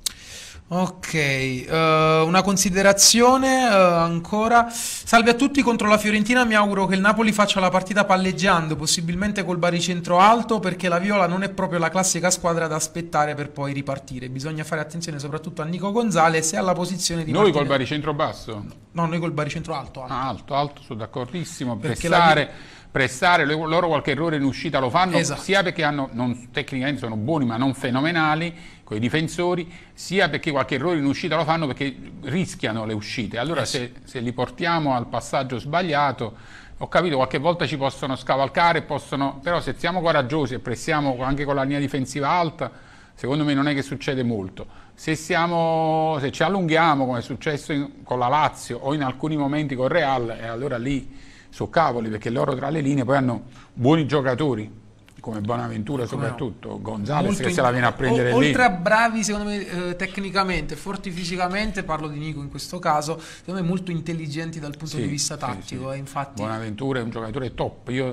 Ok, uh, una considerazione uh, ancora. Salve a tutti, contro la Fiorentina mi auguro che il Napoli faccia la partita palleggiando, possibilmente col baricentro alto, perché la Viola non è proprio la classica squadra da aspettare per poi ripartire. Bisogna fare attenzione soprattutto a Nico Gonzalez e alla posizione di Noi Martinez. col baricentro basso? No, noi col baricentro alto. Alto, ah, alto, alto, sono d'accordissimo. Perché Pressare, la... pressare, loro qualche errore in uscita lo fanno, esatto. sia perché hanno, non, tecnicamente sono buoni ma non fenomenali, con i difensori, sia perché qualche errore in uscita lo fanno perché rischiano le uscite. Allora se, se li portiamo al passaggio sbagliato, ho capito, qualche volta ci possono scavalcare, possono, però se siamo coraggiosi e pressiamo anche con la linea difensiva alta, secondo me non è che succede molto. Se, siamo, se ci allunghiamo, come è successo in, con la Lazio o in alcuni momenti con Real, e allora lì so cavoli, perché loro tra le linee poi hanno buoni giocatori, come Bonaventura soprattutto, no. Gonzalez che se la viene a prendere o, lì. Oltre a bravi secondo me eh, tecnicamente, forti fisicamente, parlo di Nico in questo caso, secondo me molto intelligenti dal punto sì, di vista tattico. Sì, sì. Eh, infatti... Bonaventura è un giocatore top, io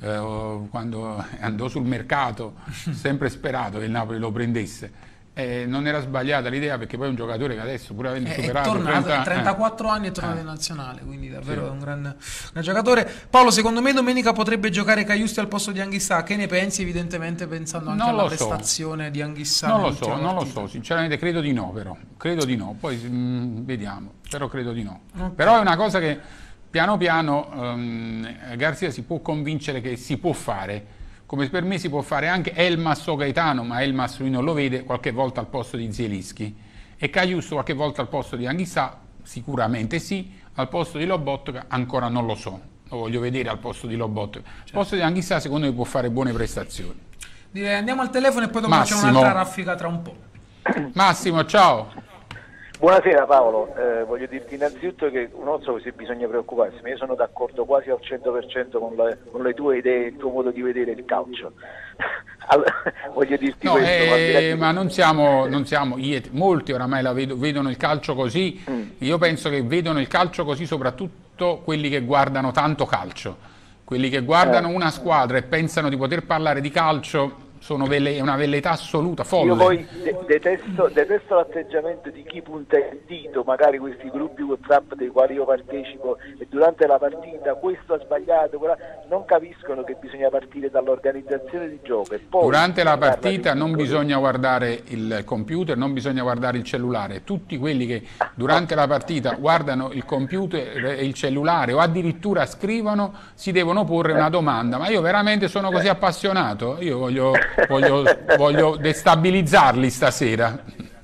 eh, quando andò sul mercato ho sempre sperato che il Napoli lo prendesse. Eh, non era sbagliata l'idea, perché poi è un giocatore che adesso, pur avendo è, superato è tornato, trenta, trentaquattro eh, anni è tornato eh. in nazionale, quindi davvero sì. è un gran, gran giocatore. Paolo, secondo me domenica potrebbe giocare Caiusti al posto di Anghissà. Che ne pensi, evidentemente pensando anche non alla so. prestazione di Anghissà? Non lo so, non lo so, sinceramente credo di no, però credo di no, poi mh, vediamo, però credo di no. Okay. Però è una cosa che piano piano um, Garzia si può convincere che si può fare. Come per me si può fare anche Elmas o Gaetano, ma Elmas lui non lo vede, qualche volta al posto di Zielinski, e Caiusto qualche volta al posto di Anghissà, sicuramente sì, al posto di Lobotka ancora non lo so, lo voglio vedere al posto di Lobotka. Al posto di Anghissà secondo me può fare buone prestazioni. Direi andiamo al telefono e poi dopo c'è un'altra raffica tra un po'. Massimo, ciao. Buonasera Paolo, eh, voglio dirti innanzitutto che non so se bisogna preoccuparsi, ma io sono d'accordo quasi al cento per cento con, la, con le tue idee, il tuo modo di vedere il calcio. Allora, voglio dirti no, questo. Eh, ma non siamo, non siamo ieti. Molti oramai la vedo, vedono il calcio così, mm. Io penso che vedono il calcio così soprattutto quelli che guardano tanto calcio, quelli che guardano eh. una squadra e pensano di poter parlare di calcio. Sono velle, è una velleità assoluta, folle. Io poi de detesto, detesto l'atteggiamento di chi punta il dito, magari questi gruppi WhatsApp dei quali io partecipo, e durante la partita questo ha sbagliato, quella... non capiscono che bisogna partire dall'organizzazione di gioco. E poi durante la partita non bisogna guardare il computer, non bisogna guardare il cellulare. Tutti quelli che durante la partita guardano il computer e il cellulare o addirittura scrivono, si devono porre una domanda: ma io veramente sono così appassionato? Io voglio... Voglio, voglio destabilizzarli stasera.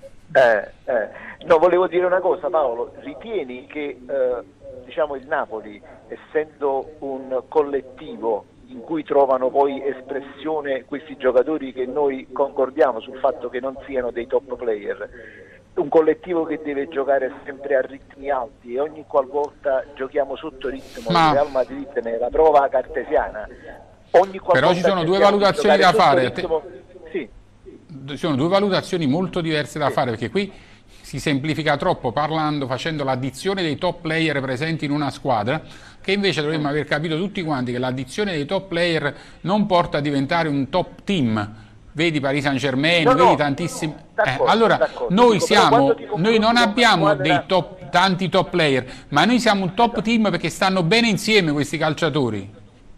Eh, eh. No, volevo dire una cosa, Paolo. Ritieni che eh, diciamo il Napoli, essendo un collettivo in cui trovano poi espressione questi giocatori che noi concordiamo sul fatto che non siano dei top player, un collettivo che deve giocare sempre a ritmi alti, e ogni qualvolta giochiamo sotto ritmo, Ma... il Real Madrid ne è la prova cartesiana. Ogni Però ci sono due valutazioni da fare. Ritmo, sì. Ci sono due valutazioni molto diverse da sì. fare, perché qui si semplifica troppo parlando, facendo l'addizione dei top player presenti in una squadra, che invece dovremmo aver capito tutti quanti che l'addizione dei top player non porta a diventare un top team. Vedi Paris Saint Germain, no, vedi no, tantissimi. No, eh, allora noi Dico, siamo, noi non abbiamo squadra... dei top, tanti top player, ma noi siamo un top team perché stanno bene insieme questi calciatori.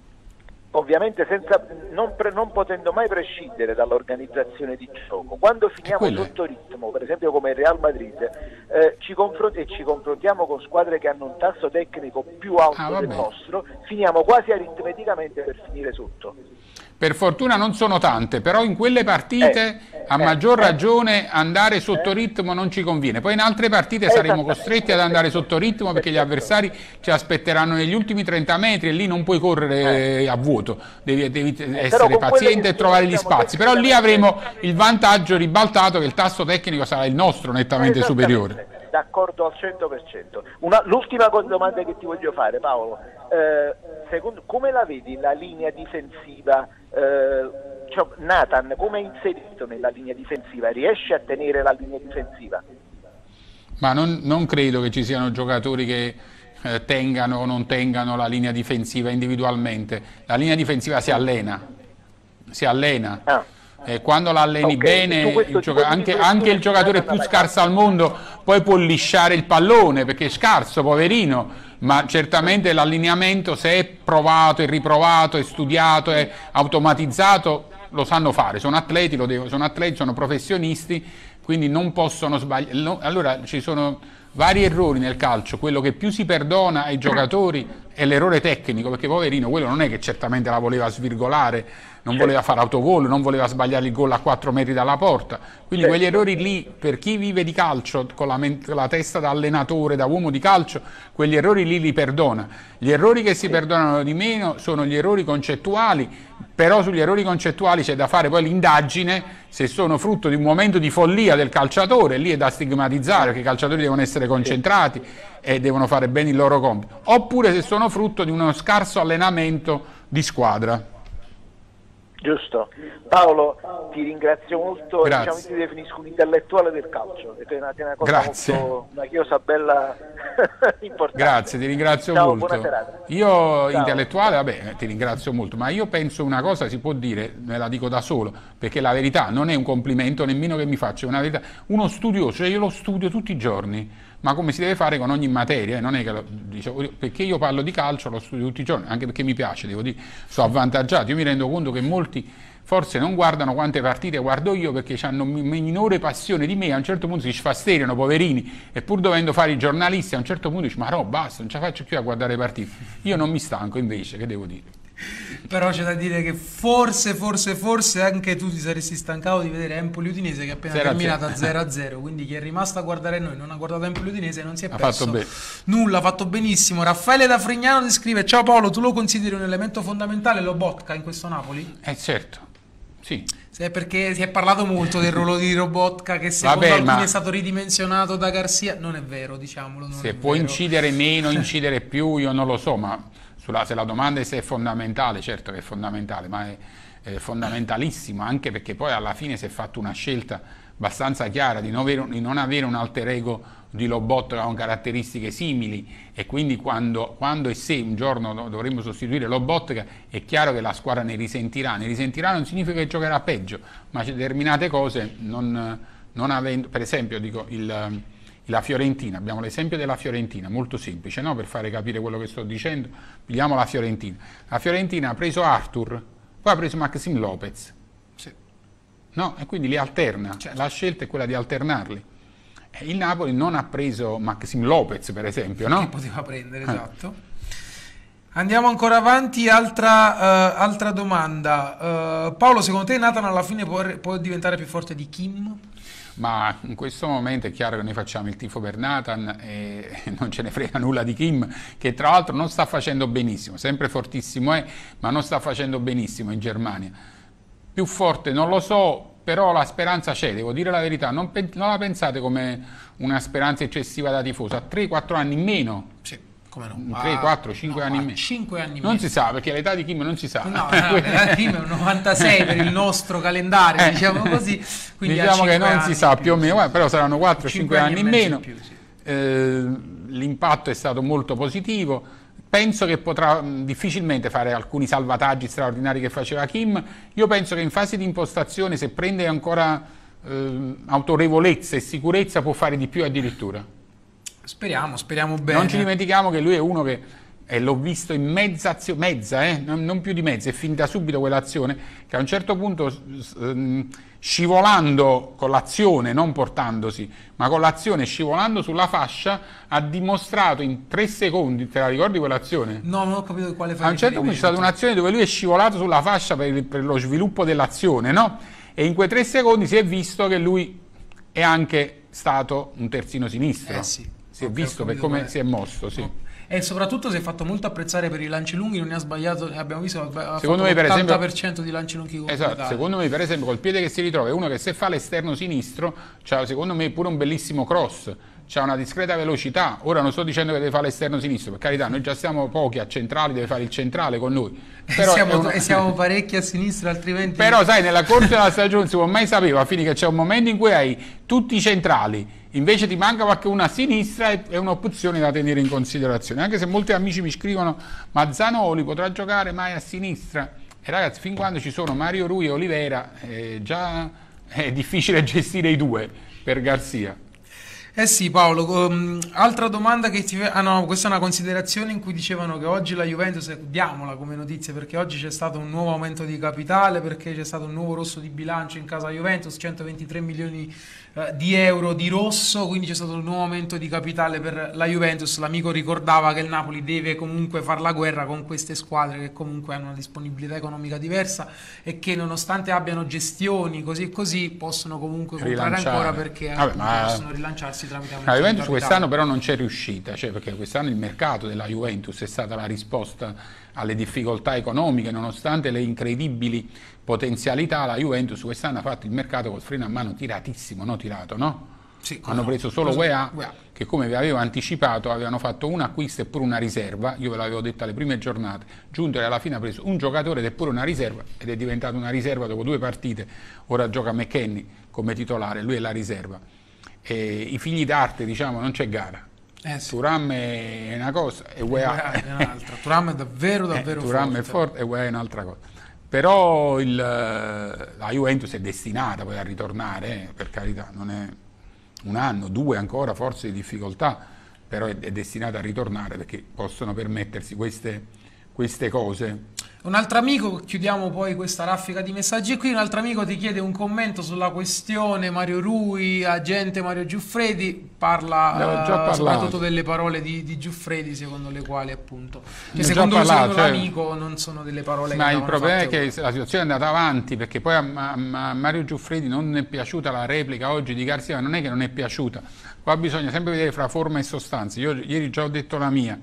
Ovviamente senza, non, pre, non potendo mai prescindere dall'organizzazione di gioco. Quando finiamo sotto ritmo, per esempio come il Real Madrid, eh, ci confront e ci confrontiamo con squadre che hanno un tasso tecnico più alto ah, del nostro, finiamo quasi aritmeticamente per finire sotto. Per fortuna non sono tante, però in quelle partite eh, a maggior eh, ragione andare sotto eh, ritmo non ci conviene. Poi in altre partite saremo costretti ad andare sotto ritmo perché gli avversari ci aspetteranno negli ultimi trenta metri e lì non puoi correre eh. a vuoto, devi, devi essere paziente e trovare gli spazi. Però lì avremo il vantaggio ribaltato che il tasso tecnico sarà il nostro nettamente superiore. d'accordo al cento per cento. Una, l'ultima cosa, domanda che ti voglio fare, Paolo, eh, secondo, come la vedi la linea difensiva? Eh, cioè, Nathan come è inserito nella linea difensiva? Riesce a tenere la linea difensiva? Ma non, non credo che ci siano giocatori che eh, tengano o non tengano la linea difensiva individualmente. La linea difensiva si allena, si allena. Ah. E quando la alleni okay, bene, il gioca- anche, anche il giocatore più scarso al mondo poi può lisciare il pallone, perché è scarso, poverino, ma certamente l'allineamento, se è provato, è riprovato, è studiato, è automatizzato, lo sanno fare. Sono atleti, lo devo, sono atleti, sono professionisti, quindi non possono sbagliare. No, allora ci sono vari errori nel calcio, quello che più si perdona ai giocatori è l'errore tecnico, perché poverino, quello non è che certamente la voleva svirgolare, non voleva fare autogol, non voleva sbagliare il gol a quattro metri dalla porta, quindi quegli errori lì, per chi vive di calcio con la, con la testa da allenatore, da uomo di calcio, quegli errori lì li perdona. Gli errori che si perdonano di meno sono gli errori concettuali, però sugli errori concettuali c'è da fare poi l'indagine se sono frutto di un momento di follia del calciatore, lì è da stigmatizzare, perché i calciatori devono essere concentrati e devono fare bene il loro compito, oppure se sono frutto di uno scarso allenamento di squadra. Giusto. Paolo, ti ringrazio molto. Diciamo, ti definisco un intellettuale del calcio, è una, una cosa Grazie. molto, una chiosa bella importante. Grazie, ti ringrazio Ciao, molto. Buona serata. Io Ciao. intellettuale, vabbè, ti ringrazio molto, ma io penso una cosa si può dire, me la dico da solo, perché la verità non è un complimento nemmeno che mi faccia, è una verità. Uno studioso, cioè io lo studio tutti i giorni, ma come si deve fare con ogni materia, eh? Non è che lo, dicevo, perché io parlo di calcio, lo studio tutti i giorni, anche perché mi piace, devo dire, sono avvantaggiato. Io mi rendo conto che molti forse non guardano quante partite guardo io, perché hanno minore passione di me, a un certo punto si sfasteriano, poverini, e pur dovendo fare i giornalisti, a un certo punto dici, ma no, basta, non ce la faccio più a guardare partite. Io non mi stanco invece, che devo dire? Però c'è da dire che forse, forse, forse anche tu ti saresti stancato di vedere Empoli Udinese che è appena terminata zero a zero, quindi chi è rimasto a guardare noi non ha guardato Empoli Udinese non si è ha perso fatto nulla, ha fatto benissimo. Raffaele da Frignano ti scrive: ciao Paolo, tu lo consideri un elemento fondamentale Lobotka in questo Napoli? Eh certo, sì. Sì, perché si è parlato molto del ruolo di Lobotka che secondo Vabbè, alcuni ma è stato ridimensionato da Garcia. Non è vero, diciamolo. Non se è può vero. incidere meno, incidere più, io non lo so, ma sulla, se la domanda è se è fondamentale, certo che è fondamentale, ma è, è fondamentalissimo, anche perché poi alla fine si è fatta una scelta abbastanza chiara di non avere, di non avere un alter ego di Lobotka con caratteristiche simili, e quindi quando, quando e se un giorno dovremmo sostituire Lobotka è chiaro che la squadra ne risentirà. Ne risentirà non significa che giocherà peggio, ma determinate cose non, non avendo, per esempio dico il, la Fiorentina, abbiamo l'esempio della Fiorentina, molto semplice, no? Per fare capire quello che sto dicendo, vediamo la Fiorentina. La Fiorentina ha preso Arthur, poi ha preso Maxim Lopez, sì. No? E quindi li alterna, certo. La scelta è quella di alternarli. Il Napoli non ha preso Maxim Lopez, per esempio, no? Che poteva prendere, esatto. Andiamo ancora avanti, altra, uh, altra domanda. Uh, Paolo, secondo te Nathan alla fine può, può diventare più forte di Kim? Ma in questo momento è chiaro che noi facciamo il tifo per Nathan e non ce ne frega nulla di Kim, che tra l'altro non sta facendo benissimo, sempre fortissimo è, ma non sta facendo benissimo in Germania. Più forte non lo so, però la speranza c'è, devo dire la verità, non, non la pensate come una speranza eccessiva da tifoso, a tre quattro anni in meno. Sì. Come no? tre, quattro, cinque no, anni in meno. cinque anni in non meno. si sa, perché l'età di Kim non si sa. No, no, l'età di Kim è un novantasei per il nostro calendario, eh, diciamo così. Quindi diciamo che non si sa più o meno, sì. Però saranno quattro cinque anni in meno. In più, sì. eh, l'impatto è stato molto positivo. Penso che potrà mh, difficilmente fare alcuni salvataggi straordinari che faceva Kim. Io penso che in fase di impostazione, se prende ancora eh, autorevolezza e sicurezza, può fare di più addirittura. Speriamo, speriamo bene. Non ci dimentichiamo che lui è uno che, e l'ho visto in mezza azione, mezza, eh, non, non più di mezza, è finita subito quell'azione, che a un certo punto eh, scivolando con l'azione, non portandosi, ma con l'azione scivolando sulla fascia, ha dimostrato in tre secondi, te la ricordi quell'azione? No, non ho capito di quale fai. A un certo punto c'è stata un'azione dove lui è scivolato sulla fascia per, per lo sviluppo dell'azione, no? E in quei tre secondi si è visto che lui è anche stato un terzino sinistro. Eh sì. Si è Okay, visto per come si è mosso, sì. E soprattutto si è fatto molto apprezzare per i lanci lunghi, non ne ha sbagliato, abbiamo visto, ha secondo fatto me, per l'ottanta per esempio, cento di lanci lunghi completati. esatto, secondo me per esempio col piede che si ritrova è uno che se fa l'esterno sinistro c'ha secondo me pure un bellissimo cross, c'ha una discreta velocità. Ora non sto dicendo che deve fare l'esterno sinistro, per carità, noi già siamo pochi a centrali, deve fare il centrale con noi. Però e, siamo, uno... e siamo parecchi a sinistra, altrimenti... Però sai, nella corsa della stagione non si può mai sapere, a fine che c'è un momento in cui hai tutti i centrali, invece ti manca qualcuno a sinistra, è un'opzione da tenere in considerazione. Anche se molti amici mi scrivono, ma Zanoli potrà giocare mai a sinistra? E ragazzi, fin quando ci sono Mario Rui e Olivera, eh, già è difficile gestire i due per Garzia. Eh sì, Paolo, um, altra domanda che ti... Ah no, questa è una considerazione in cui dicevano che oggi la Juventus, diamola come notizia, perché oggi c'è stato un nuovo aumento di capitale, perché c'è stato un nuovo rosso di bilancio in casa Juventus, centoventitré milioni eh, di euro di rosso, quindi c'è stato un nuovo aumento di capitale per la Juventus. L'amico ricordava che il Napoli deve comunque fare la guerra con queste squadre che comunque hanno una disponibilità economica diversa e che nonostante abbiano gestioni così e così possono comunque comprare ancora, perché Vabbè, ma... possono rilanciarsi. La Juventus quest'anno però non c'è riuscita, cioè perché quest'anno il mercato della Juventus è stata la risposta alle difficoltà economiche, nonostante le incredibili potenzialità. La Juventus quest'anno ha fatto il mercato col freno a mano tiratissimo, no tirato, no? Sì, hanno no, preso solo cosa... U E A, che come vi avevo anticipato avevano fatto un acquisto e pure una riserva, io ve l'avevo detto alle prime giornate. Giuntoli alla fine ha preso un giocatore ed è pure una riserva, ed è diventato una riserva dopo due partite. Ora gioca McKennie come titolare, lui è la riserva. E i figli d'arte, diciamo, non c'è gara. Eh sì. Thuram è una cosa e U E A è un'altra. Thuram è davvero davvero eh, Thuram forte. è forte e U E A è un'altra cosa. Però il, la Juventus è destinata poi a ritornare, eh, per carità, non è un anno, due ancora forse di difficoltà, però è, è destinata a ritornare perché possono permettersi queste, queste cose. Un altro amico, chiudiamo poi questa raffica di messaggi qui, un altro amico ti chiede un commento sulla questione Mario Rui, agente Mario Giuffredi, parla uh, soprattutto delle parole di, di Giuffredi, secondo le quali appunto, cioè, secondo, parlato, secondo cioè, l'amico non sono delle parole ma che il problema è che ora. La situazione è andata avanti, perché poi a, a, a Mario Giuffredi non è piaciuta la replica oggi di Garzia, ma non è che non è piaciuta, qua bisogna sempre vedere fra forma e sostanza. Io ieri già ho detto la mia,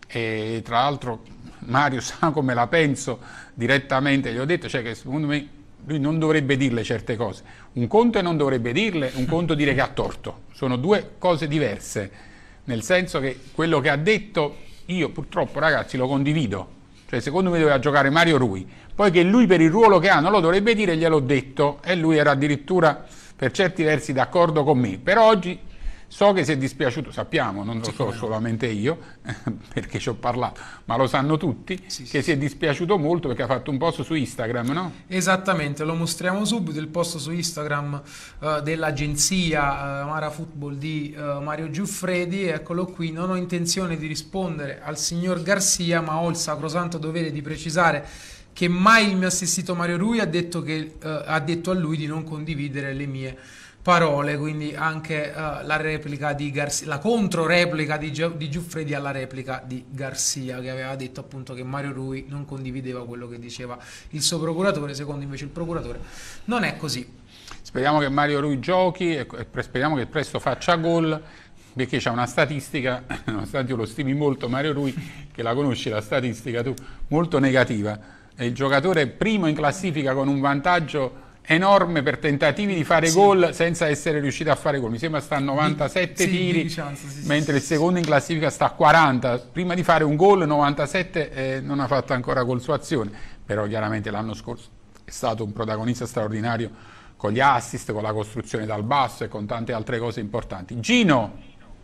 e tra l'altro Mario sa come la penso direttamente, gli ho detto, cioè che secondo me lui non dovrebbe dirle certe cose. Un conto è non dovrebbe dirle, un conto dire che ha torto. Sono due cose diverse, nel senso che quello che ha detto io purtroppo, ragazzi, lo condivido. Cioè secondo me doveva giocare Mario Rui, poi che lui per il ruolo che ha non lo dovrebbe dire, gliel'ho detto, e lui era addirittura per certi versi d'accordo con me. Però oggi so che si è dispiaciuto, sappiamo, non lo sì, so solamente io, perché ci ho parlato, ma lo sanno tutti, sì, che sì. si è dispiaciuto molto perché ha fatto un post su Instagram, no? Esattamente, lo mostriamo subito, il post su Instagram uh, dell'agenzia uh, Amara Football di uh, Mario Giuffredi, eccolo qui: non ho intenzione di rispondere al signor Garzia, ma ho il sacrosanto dovere di precisare che mai il mio assistito Mario Rui ha detto, che, uh, ha detto a lui di non condividere le mie parole, quindi anche uh, la replica di Garzia, la controreplica di, Gi di Giuffredi alla replica di Garzia, che aveva detto appunto che Mario Rui non condivideva quello che diceva il suo procuratore. Secondo invece il procuratore non è così. Speriamo che Mario Rui giochi e speriamo che presto faccia gol, perché c'è una statistica, nonostante io lo stimi molto Mario Rui, che la conosci la statistica tu, molto negativa. È il giocatore primo in classifica con un vantaggio enorme per tentativi di fare sì. gol senza essere riuscito a fare gol. Mi sembra sta a novantasette sì, tiri, chance, sì, mentre sì, il secondo in classifica sta a quaranta. Prima di fare un gol, novantasette, eh, non ha fatto ancora gol su azione. Però chiaramente l'anno scorso è stato un protagonista straordinario con gli assist, con la costruzione dal basso e con tante altre cose importanti. Gino!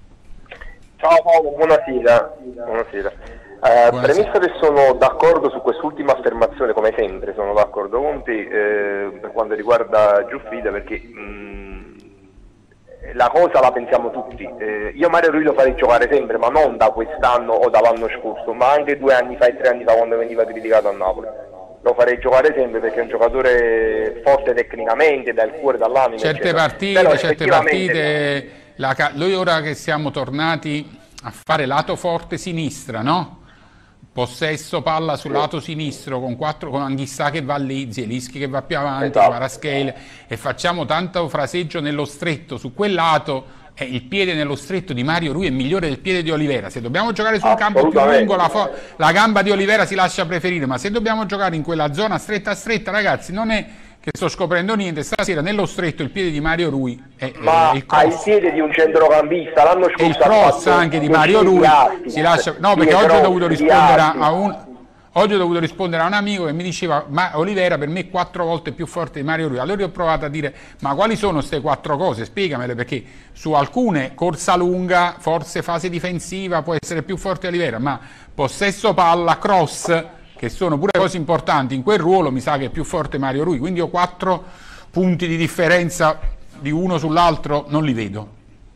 Ciao Paolo, buonasera. Buonasera. Eh, premesso che sono d'accordo su quest'ultima affermazione, come sempre sono d'accordo con te eh, per quanto riguarda Giuffrida, perché mh, la cosa la pensiamo tutti. Eh, io Mario Rui lo farei giocare sempre, ma non da quest'anno o dall'anno scorso, ma anche due anni fa e tre anni fa, quando veniva criticato a Napoli. Lo farei giocare sempre perché è un giocatore forte tecnicamente, dal cuore, dall'anima. Certe eccetera. partite, Però, certe partite la, noi ora che siamo tornati a fare lato forte sinistra, no? Possesso palla sul lato sinistro con quattro, con Anghissà che va lì, Zielinski che va più avanti, esatto. Kvaratskhelia, e facciamo tanto fraseggio nello stretto su quel lato. eh, il piede nello stretto di Mario Rui è migliore del piede di Olivera. Se dobbiamo giocare su un campo più lungo, la, la gamba di Olivera si lascia preferire, ma se dobbiamo giocare in quella zona stretta stretta, ragazzi, non è che sto scoprendo niente. Stasera nello stretto il piede di Mario Rui è, ma è il cross. Ha il piede di un centrocampista, l'anno scorso e il cross anche di Mario Rui si lascia, no, perché oggi ho dovuto rispondere a un Oggi ho dovuto rispondere a un amico che mi diceva ma Olivera per me è quattro volte più forte di Mario Rui. Allora io ho provato a dire ma quali sono queste quattro cose? Spiegamele, perché su alcune corsa lunga, forse fase difensiva può essere più forte Olivera, ma possesso palla, cross, che sono pure cose importanti in quel ruolo, mi sa che è più forte Mario Rui. Quindi ho quattro punti di differenza di uno sull'altro, non li vedo.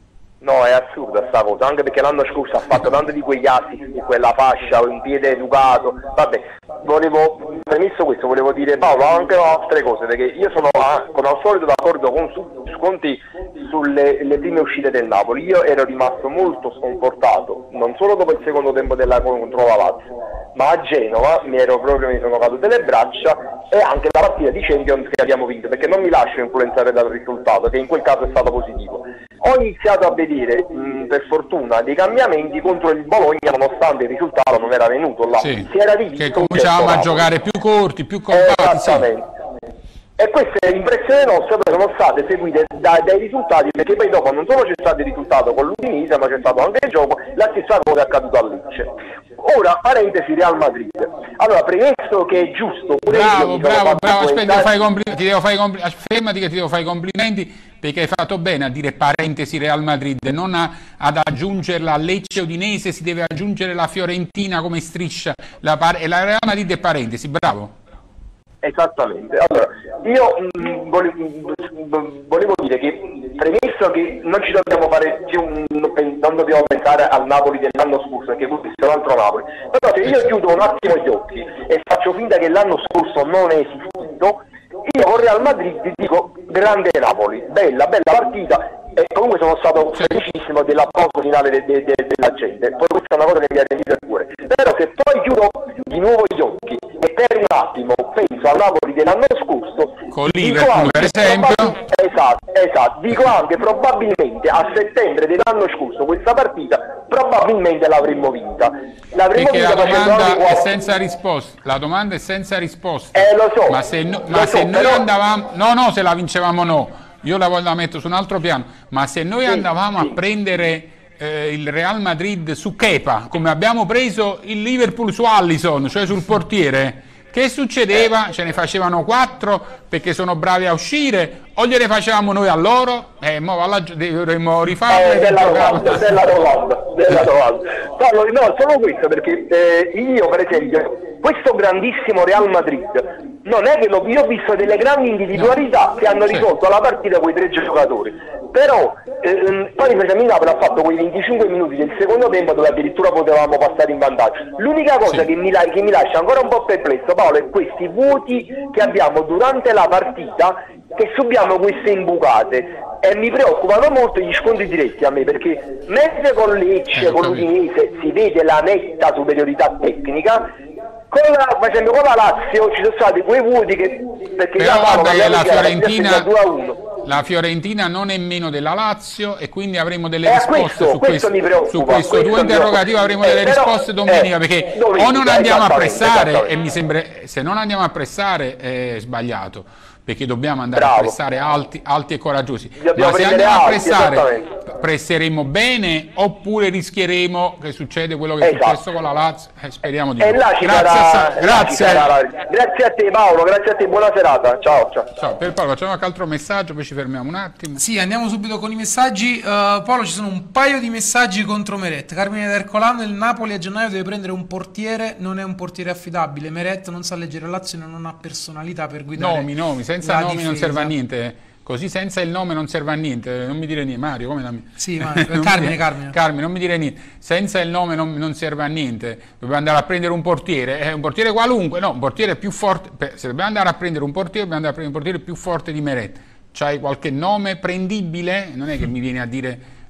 No, è assurda sta cosa, anche perché l'anno scorso ha fatto tanto di quegli assist in quella fascia, un piede educato. Vabbè, volevo, premesso questo, volevo dire Paolo anche altre cose, perché io sono come al solito d'accordo con, su, con te sulle le prime uscite del Napoli. Io ero rimasto molto sconfortato, non solo dopo il secondo tempo della contro la Lazio, ma a Genova mi ero proprio, mi sono cadute le braccia, e anche la partita di Champions che abbiamo vinto, perché non mi lascio influenzare dal risultato, che in quel caso è stato positivo. Ho iniziato a vedere, mh, per fortuna, dei cambiamenti contro il Bologna, nonostante il risultato non era venuto là. Sì, si era rivisto, che cominciavamo a giocare più corti, più compatti. Esattamente. Sì. E queste impressioni nostre sono state seguite da, dai risultati, perché poi dopo non solo c'è stato il risultato con l'Udinese, ma c'è stato anche il gioco, la stessa cosa è accaduta a Lecce. Ora, parentesi Real Madrid. Allora, premesso che è giusto, pure bravo, io bravo, bravo, aspetta, fai ti devo fare i complimenti, fermati che ti devo fare i complimenti, perché hai fatto bene a dire parentesi Real Madrid, non a, ad aggiungerla a Lecce Udinese, si deve aggiungere la Fiorentina come striscia, la, e la Real Madrid è parentesi, bravo. Esattamente. Allora, io mh, volevo, volevo dire che, premesso che non ci dobbiamo fare più, non dobbiamo pensare al Napoli dell'anno scorso, perché questo è un altro Napoli, però se io chiudo un attimo gli occhi e faccio finta che l'anno scorso non è esistito, io con Real Madrid dico grande Napoli, bella, bella partita, e comunque sono stato felicissimo dell'applauso finale de, de, de, della gente. Poi questa è una cosa che mi ha rendito il cuore, però se poi chiudo di nuovo gli occhi e per un attimo penso al Napoli dell'anno scorso, con Liverpool per esempio, esatto, esatto, dico anche probabilmente a settembre dell'anno scorso questa partita probabilmente l'avremmo vinta, l'avremmo perché vinta la domanda anche... è senza risposta, la domanda è senza risposta, eh, lo so, ma se, no, ma lo se so, noi però... andavamo, no no se la vincevamo no, io la, la metto su un altro piano, ma se noi sì, andavamo sì. a prendere eh, il Real Madrid su Kepa, come abbiamo preso il Liverpool su Alisson, cioè sul portiere, che succedeva? Ce ne facevano quattro perché sono bravi a uscire, o gliele facevamo noi a loro? Eh, mo alla, dovremmo rifarle. Eh, della domanda, della domanda, della domanda. No, no, solo questo, perché eh, io per esempio, questo grandissimo Real Madrid, non è che lo, io ho visto delle grandi individualità no, che hanno risolto la partita con i tre giocatori, però eh, poi invece Napoli ha fatto quei venticinque minuti del secondo tempo dove addirittura potevamo passare in vantaggio. L'unica cosa sì. che, mi, che mi lascia ancora un po' perplesso, Paolo, è questi vuoti che abbiamo durante la partita, che subiamo queste imbucate, e mi preoccupano molto gli scontri diretti a me, perché mentre con Lecce, eh, con l'Udinese si vede la netta superiorità tecnica, con la, per esempio con la Lazio ci sono stati quei vuoti che, perché però guarda che la Fiorentina, due a uno. La Fiorentina non è meno della Lazio, e quindi avremo delle eh, risposte questo, su questo, questo, su questo questo tuo interrogativo, avremo eh, delle però, risposte domenica, eh, perché domenica, o non andiamo a pressare, e mi sembra, se non andiamo a pressare è sbagliato, perché dobbiamo andare Bravo. a pressare alti, alti e coraggiosi, dobbiamo ma se andiamo alti, a pressare presseremo bene, oppure rischieremo che succede quello che è esatto. successo con la Lazio, eh, speriamo di no. Grazie, sarà, grazie. Sarà, grazie a te Paolo, grazie a te, buona serata, ciao ciao. Ciao, per Paolo facciamo qualche altro messaggio, poi ci fermiamo un attimo. Sì, andiamo subito con i messaggi. uh, Paolo, ci sono un paio di messaggi contro Meret. Carmine d'Ercolano: il Napoli a gennaio deve prendere un portiere, non è un portiere affidabile. Meret non sa leggere l'azione, non ha personalità per guidare. Nomi, nomi, senza nomi difesa. Non serve a niente. Così senza il nome non serve a niente, non mi dire niente. Mario, come la mia? Sì, Mario. Carmine, Carmine. Carmine, non mi dire niente. Senza il nome non, non serve a niente. Dobbiamo andare a prendere un portiere, è eh, un portiere qualunque, no, un portiere più forte. Se dobbiamo andare a prendere un portiere, dobbiamo andare a prendere un portiere più forte di Meret. C'hai qualche nome prendibile? Non è che mi vieni a dire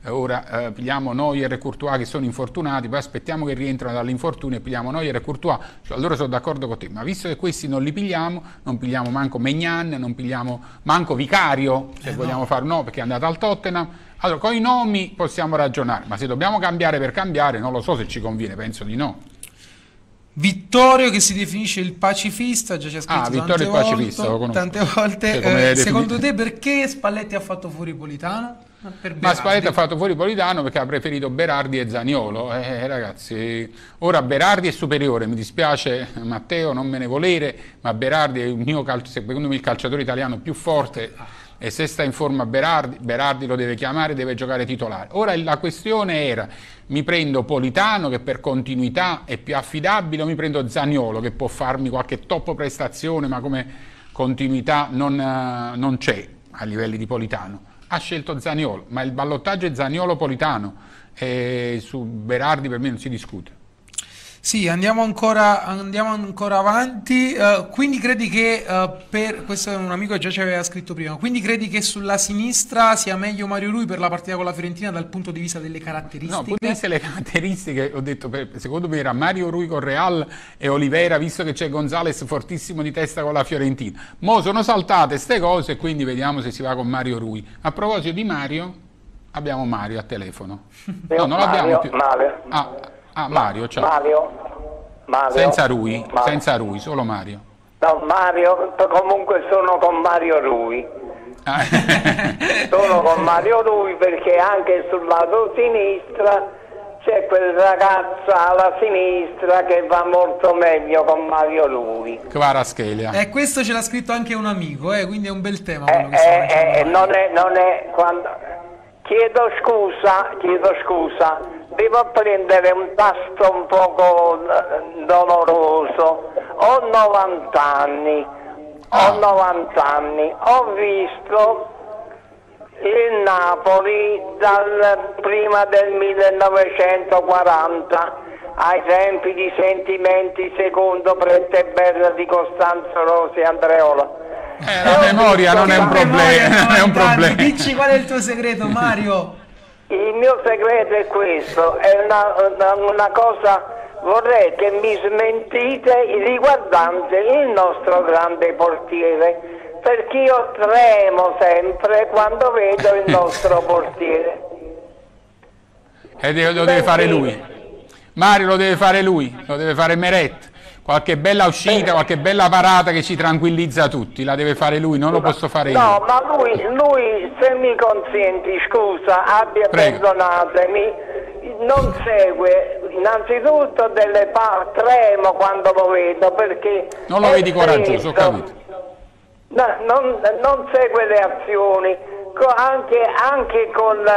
eh, ora eh, pigliamo Neuer e Courtois che sono infortunati, poi aspettiamo che rientrano dall'infortunio e pigliamo Neuer e Courtois, cioè, allora sono d'accordo con te, ma visto che questi non li pigliamo, non pigliamo manco Maignan, non pigliamo manco Vicario, se eh vogliamo no. fare no, perché è andato al Tottenham. Allora, con i nomi possiamo ragionare, ma se dobbiamo cambiare per cambiare, non lo so se ci conviene, penso di no. Vittorio che si definisce il pacifista, già ci ha scritto ah, Vittorio tante, il pacifista, volte, lo tante volte. Cioè, eh, secondo te perché Spalletti ha fatto fuori Politano? Per ma Spalletti ha fatto fuori Politano perché ha preferito Berardi e Zaniolo. Eh, ragazzi, ora Berardi è superiore, mi dispiace Matteo, non me ne volere, ma Berardi è il mio secondo me il calciatore italiano più forte. E se sta in forma Berardi, Berardi lo deve chiamare, deve giocare titolare. Ora la questione era, mi prendo Politano che per continuità è più affidabile o mi prendo Zaniolo che può farmi qualche top prestazione ma come continuità non, uh, non c'è a livelli di Politano. Ha scelto Zaniolo, ma il ballottaggio è Zaniolo-Politano e su Berardi per me non si discute. Sì, andiamo ancora, andiamo ancora avanti. Uh, quindi credi che uh, per questo è un amico che già ci aveva scritto prima. Quindi credi che sulla sinistra sia meglio Mario Rui per la partita con la Fiorentina dal punto di vista delle caratteristiche? No, punto di vista delle caratteristiche, ho detto, secondo me era Mario Rui con Real e Oliveira, visto che c'è Gonzalez fortissimo di testa con la Fiorentina. Mo sono saltate ste cose e quindi vediamo se si va con Mario Rui. A proposito di Mario, abbiamo Mario a telefono. No, non l'abbiamo più. Male. Ah, Ah, Mario, ciao. Mario, Mario. Senza Rui, Mario. senza Rui, solo Mario. No, Mario, comunque sono con Mario Rui. Ah. Sono con Mario Rui perché anche sul lato sinistra c'è quel ragazzo alla sinistra che va molto meglio con Mario Rui. Kvaratskhelia. E eh, questo ce l'ha scritto anche un amico, eh, quindi è un bel tema. Eh, eh, eh, non è, non è quando... Chiedo scusa, chiedo scusa, devo prendere un tasto un poco doloroso. Ho novanta anni, ho novanta anni, ho visto il Napoli dal prima del millenovecentoquaranta, ai tempi di Sentimenti, secondo Pretteberra di Costanzo Rosi e Andreola. Eh, la memoria non è un problema, non è un problema. Dici qual è il tuo segreto, Mario? Il mio segreto è questo, è una, una, una cosa, vorrei che mi smentite riguardante il nostro grande portiere, perché io tremo sempre quando vedo il nostro portiere. E lo deve fare lui. Mario lo deve fare lui, lo deve fare Meret. Qualche bella uscita, qualche bella parata che ci tranquillizza tutti, la deve fare lui, non lo posso fare io. No, ma lui, lui se mi consenti, scusa, abbia perdonatemi, non segue innanzitutto delle parti, tremo quando lo vedo perché... Non lo vedi coraggioso, ho capito. No, non, non segue le azioni, anche, anche con il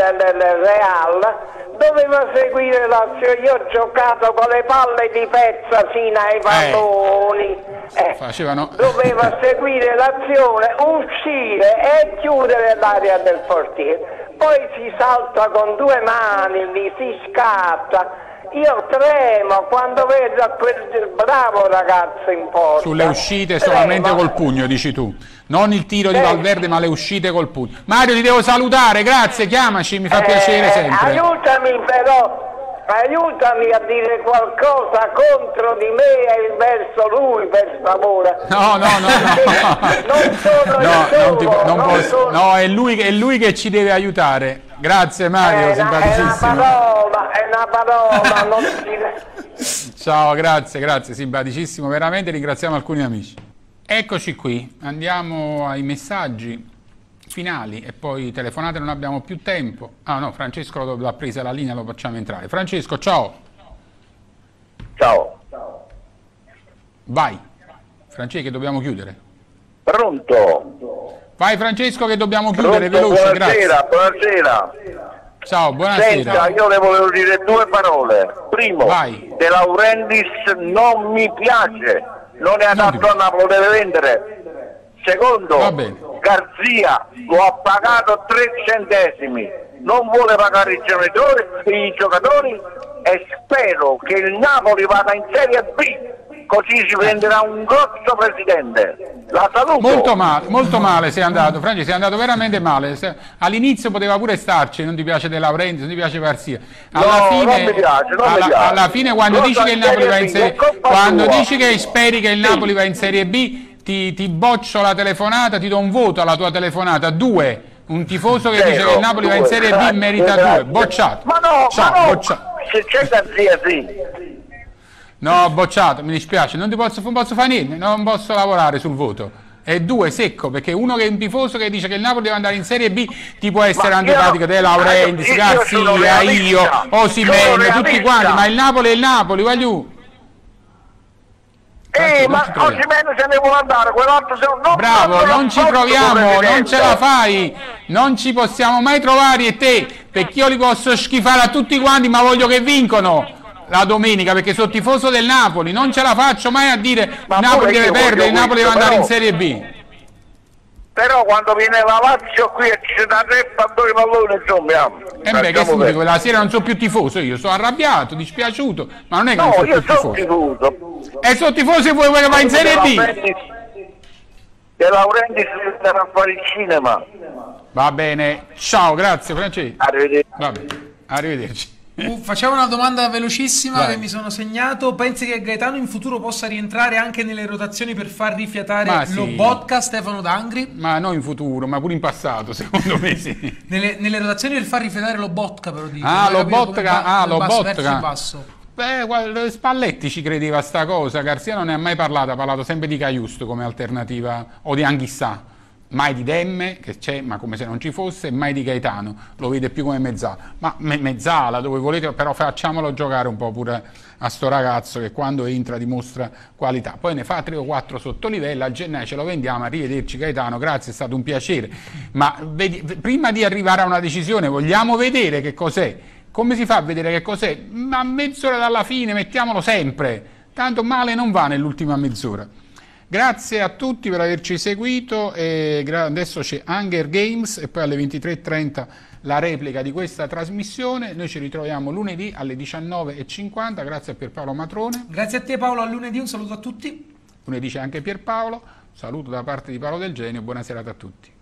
Real doveva seguire l'azione. Io ho giocato con le palle di pezza fino ai palloni, eh, facevano... doveva seguire l'azione, uscire e chiudere l'area del portiere, poi si salta con due mani, lì si scatta. Io tremo quando vedo quel bravo ragazzo in porta. Sulle uscite tremo. Solamente col pugno, dici tu. Non il tiro di Valverde, ma le uscite col pugno. Mario, ti devo salutare, grazie, chiamaci, mi fa eh, piacere sempre. Aiutami però, aiutami a dire qualcosa contro di me e verso lui, per favore. No, no, no, no. Non sono no, il non ti, non non posso, sono... no, è lui, è lui che ci deve aiutare. Grazie Mario, è simpaticissimo. È una parola, è una parola, non si... Ciao, grazie, grazie, simpaticissimo, veramente ringraziamo alcuni amici. Eccoci qui, andiamo ai messaggi finali e poi telefonate, non abbiamo più tempo. Ah no, Francesco l'ha presa la linea, lo facciamo entrare. Francesco, ciao. Ciao. Vai. Francesco, che dobbiamo chiudere. Pronto? Vai Francesco che dobbiamo chiudere, Pronto, veloce, buonasera, grazie. buonasera. Ciao, buonasera. Senta, io le volevo dire due parole. Primo, Vai. De Laurentiis non mi piace, non è adatto a Napoli, deve vendere. Secondo, Garzia lo ha pagato tre centesimi, non vuole pagare i giocatori, i giocatori e spero che il Napoli vada in Serie B così si prenderà un grosso presidente. La saluto. Molto male, molto male sei andato, Franci, sei andato veramente male. All'inizio poteva pure starci, non ti piace De Laurentiis, non ti piace Garzia. Alla no, fine, non mi piace, non alla, mi piace. alla fine quando Cosa dici che il Napoli va in Serie quando tua. dici che speri che il Napoli va in Serie B, ti, ti boccio la telefonata, ti do un voto alla tua telefonata, due. Un tifoso che Zero, dice che il Napoli due, va in Serie B grazie, merita grazie. due, bocciato. Ma no, Ciao, ma no, bocciato. se c'è Garzia sì. No, bocciato, mi dispiace, non ti posso, non posso fare niente, non posso lavorare sul voto. E due, secco, perché uno che è un tifoso che dice che il Napoli deve andare in Serie B ti può essere antipatico, De Laurentiis, Garzia, io, Osimhen, tutti quanti, ma il Napoli è il Napoli, voglio. Eh, ma Osimhen se ne vuole andare, quell'altro se non... Bravo, non ci proviamo, non ce la fai, non ci possiamo mai trovare e te, perché io li posso schifare a tutti quanti, ma voglio che vincono la domenica, perché sono tifoso del Napoli, non ce la faccio mai a dire il Napoli deve perdere, il Napoli deve andare in Serie B. Però quando viene la Lazio qui e ci dà tre fattori pallone, insomma... E beh, che significa? Quella sera non sono più tifoso, io sono arrabbiato, dispiaciuto, ma non è che no, non sono io più sono tifoso. tifoso. E sono tifoso e vuoi che va in Serie B? De Laurentiis andrà a fare il cinema. Va bene, ciao, grazie Francesco. Arrivederci. Va bene, arrivederci. Uh, facciamo una domanda velocissima Vai. che mi sono segnato. Pensi che Gaetano in futuro possa rientrare anche nelle rotazioni per far rifiatare Ma sì. Lobotka, Stefano D'Angri? Ma non in futuro, ma pure in passato, secondo me sì. nelle, nelle rotazioni per far rifiatare Lobotka, però dico. Ah, Lobotka, ah, Lobotka. Basso. Beh, Spalletti ci credeva a sta cosa, Garzia non ne ha mai parlato, ha parlato sempre di Caiusto come alternativa, o di Anghissà. Mai di Demme, che c'è, ma come se non ci fosse, e mai di Gaetano, lo vede più come mezzala. Ma me mezzala, dove volete, però facciamolo giocare un po' pure a sto ragazzo che quando entra dimostra qualità. Poi ne fa tre o quattro sotto livello, a gennaio ce lo vendiamo, arrivederci Gaetano, grazie, è stato un piacere. Ma vedi, prima di arrivare a una decisione vogliamo vedere che cos'è. Come si fa a vedere che cos'è? Ma mezz'ora dalla fine, mettiamolo sempre, tanto male non va nell'ultima mezz'ora. Grazie a tutti per averci seguito, e adesso c'è Hunger Games e poi alle ventitré e trenta la replica di questa trasmissione. Noi ci ritroviamo lunedì alle diciannove e cinquanta, grazie a Pierpaolo Matrone. Grazie a te Paolo, a lunedì, un saluto a tutti. Lunedì c'è anche Pierpaolo, saluto da parte di Paolo Del Genio, buona serata a tutti.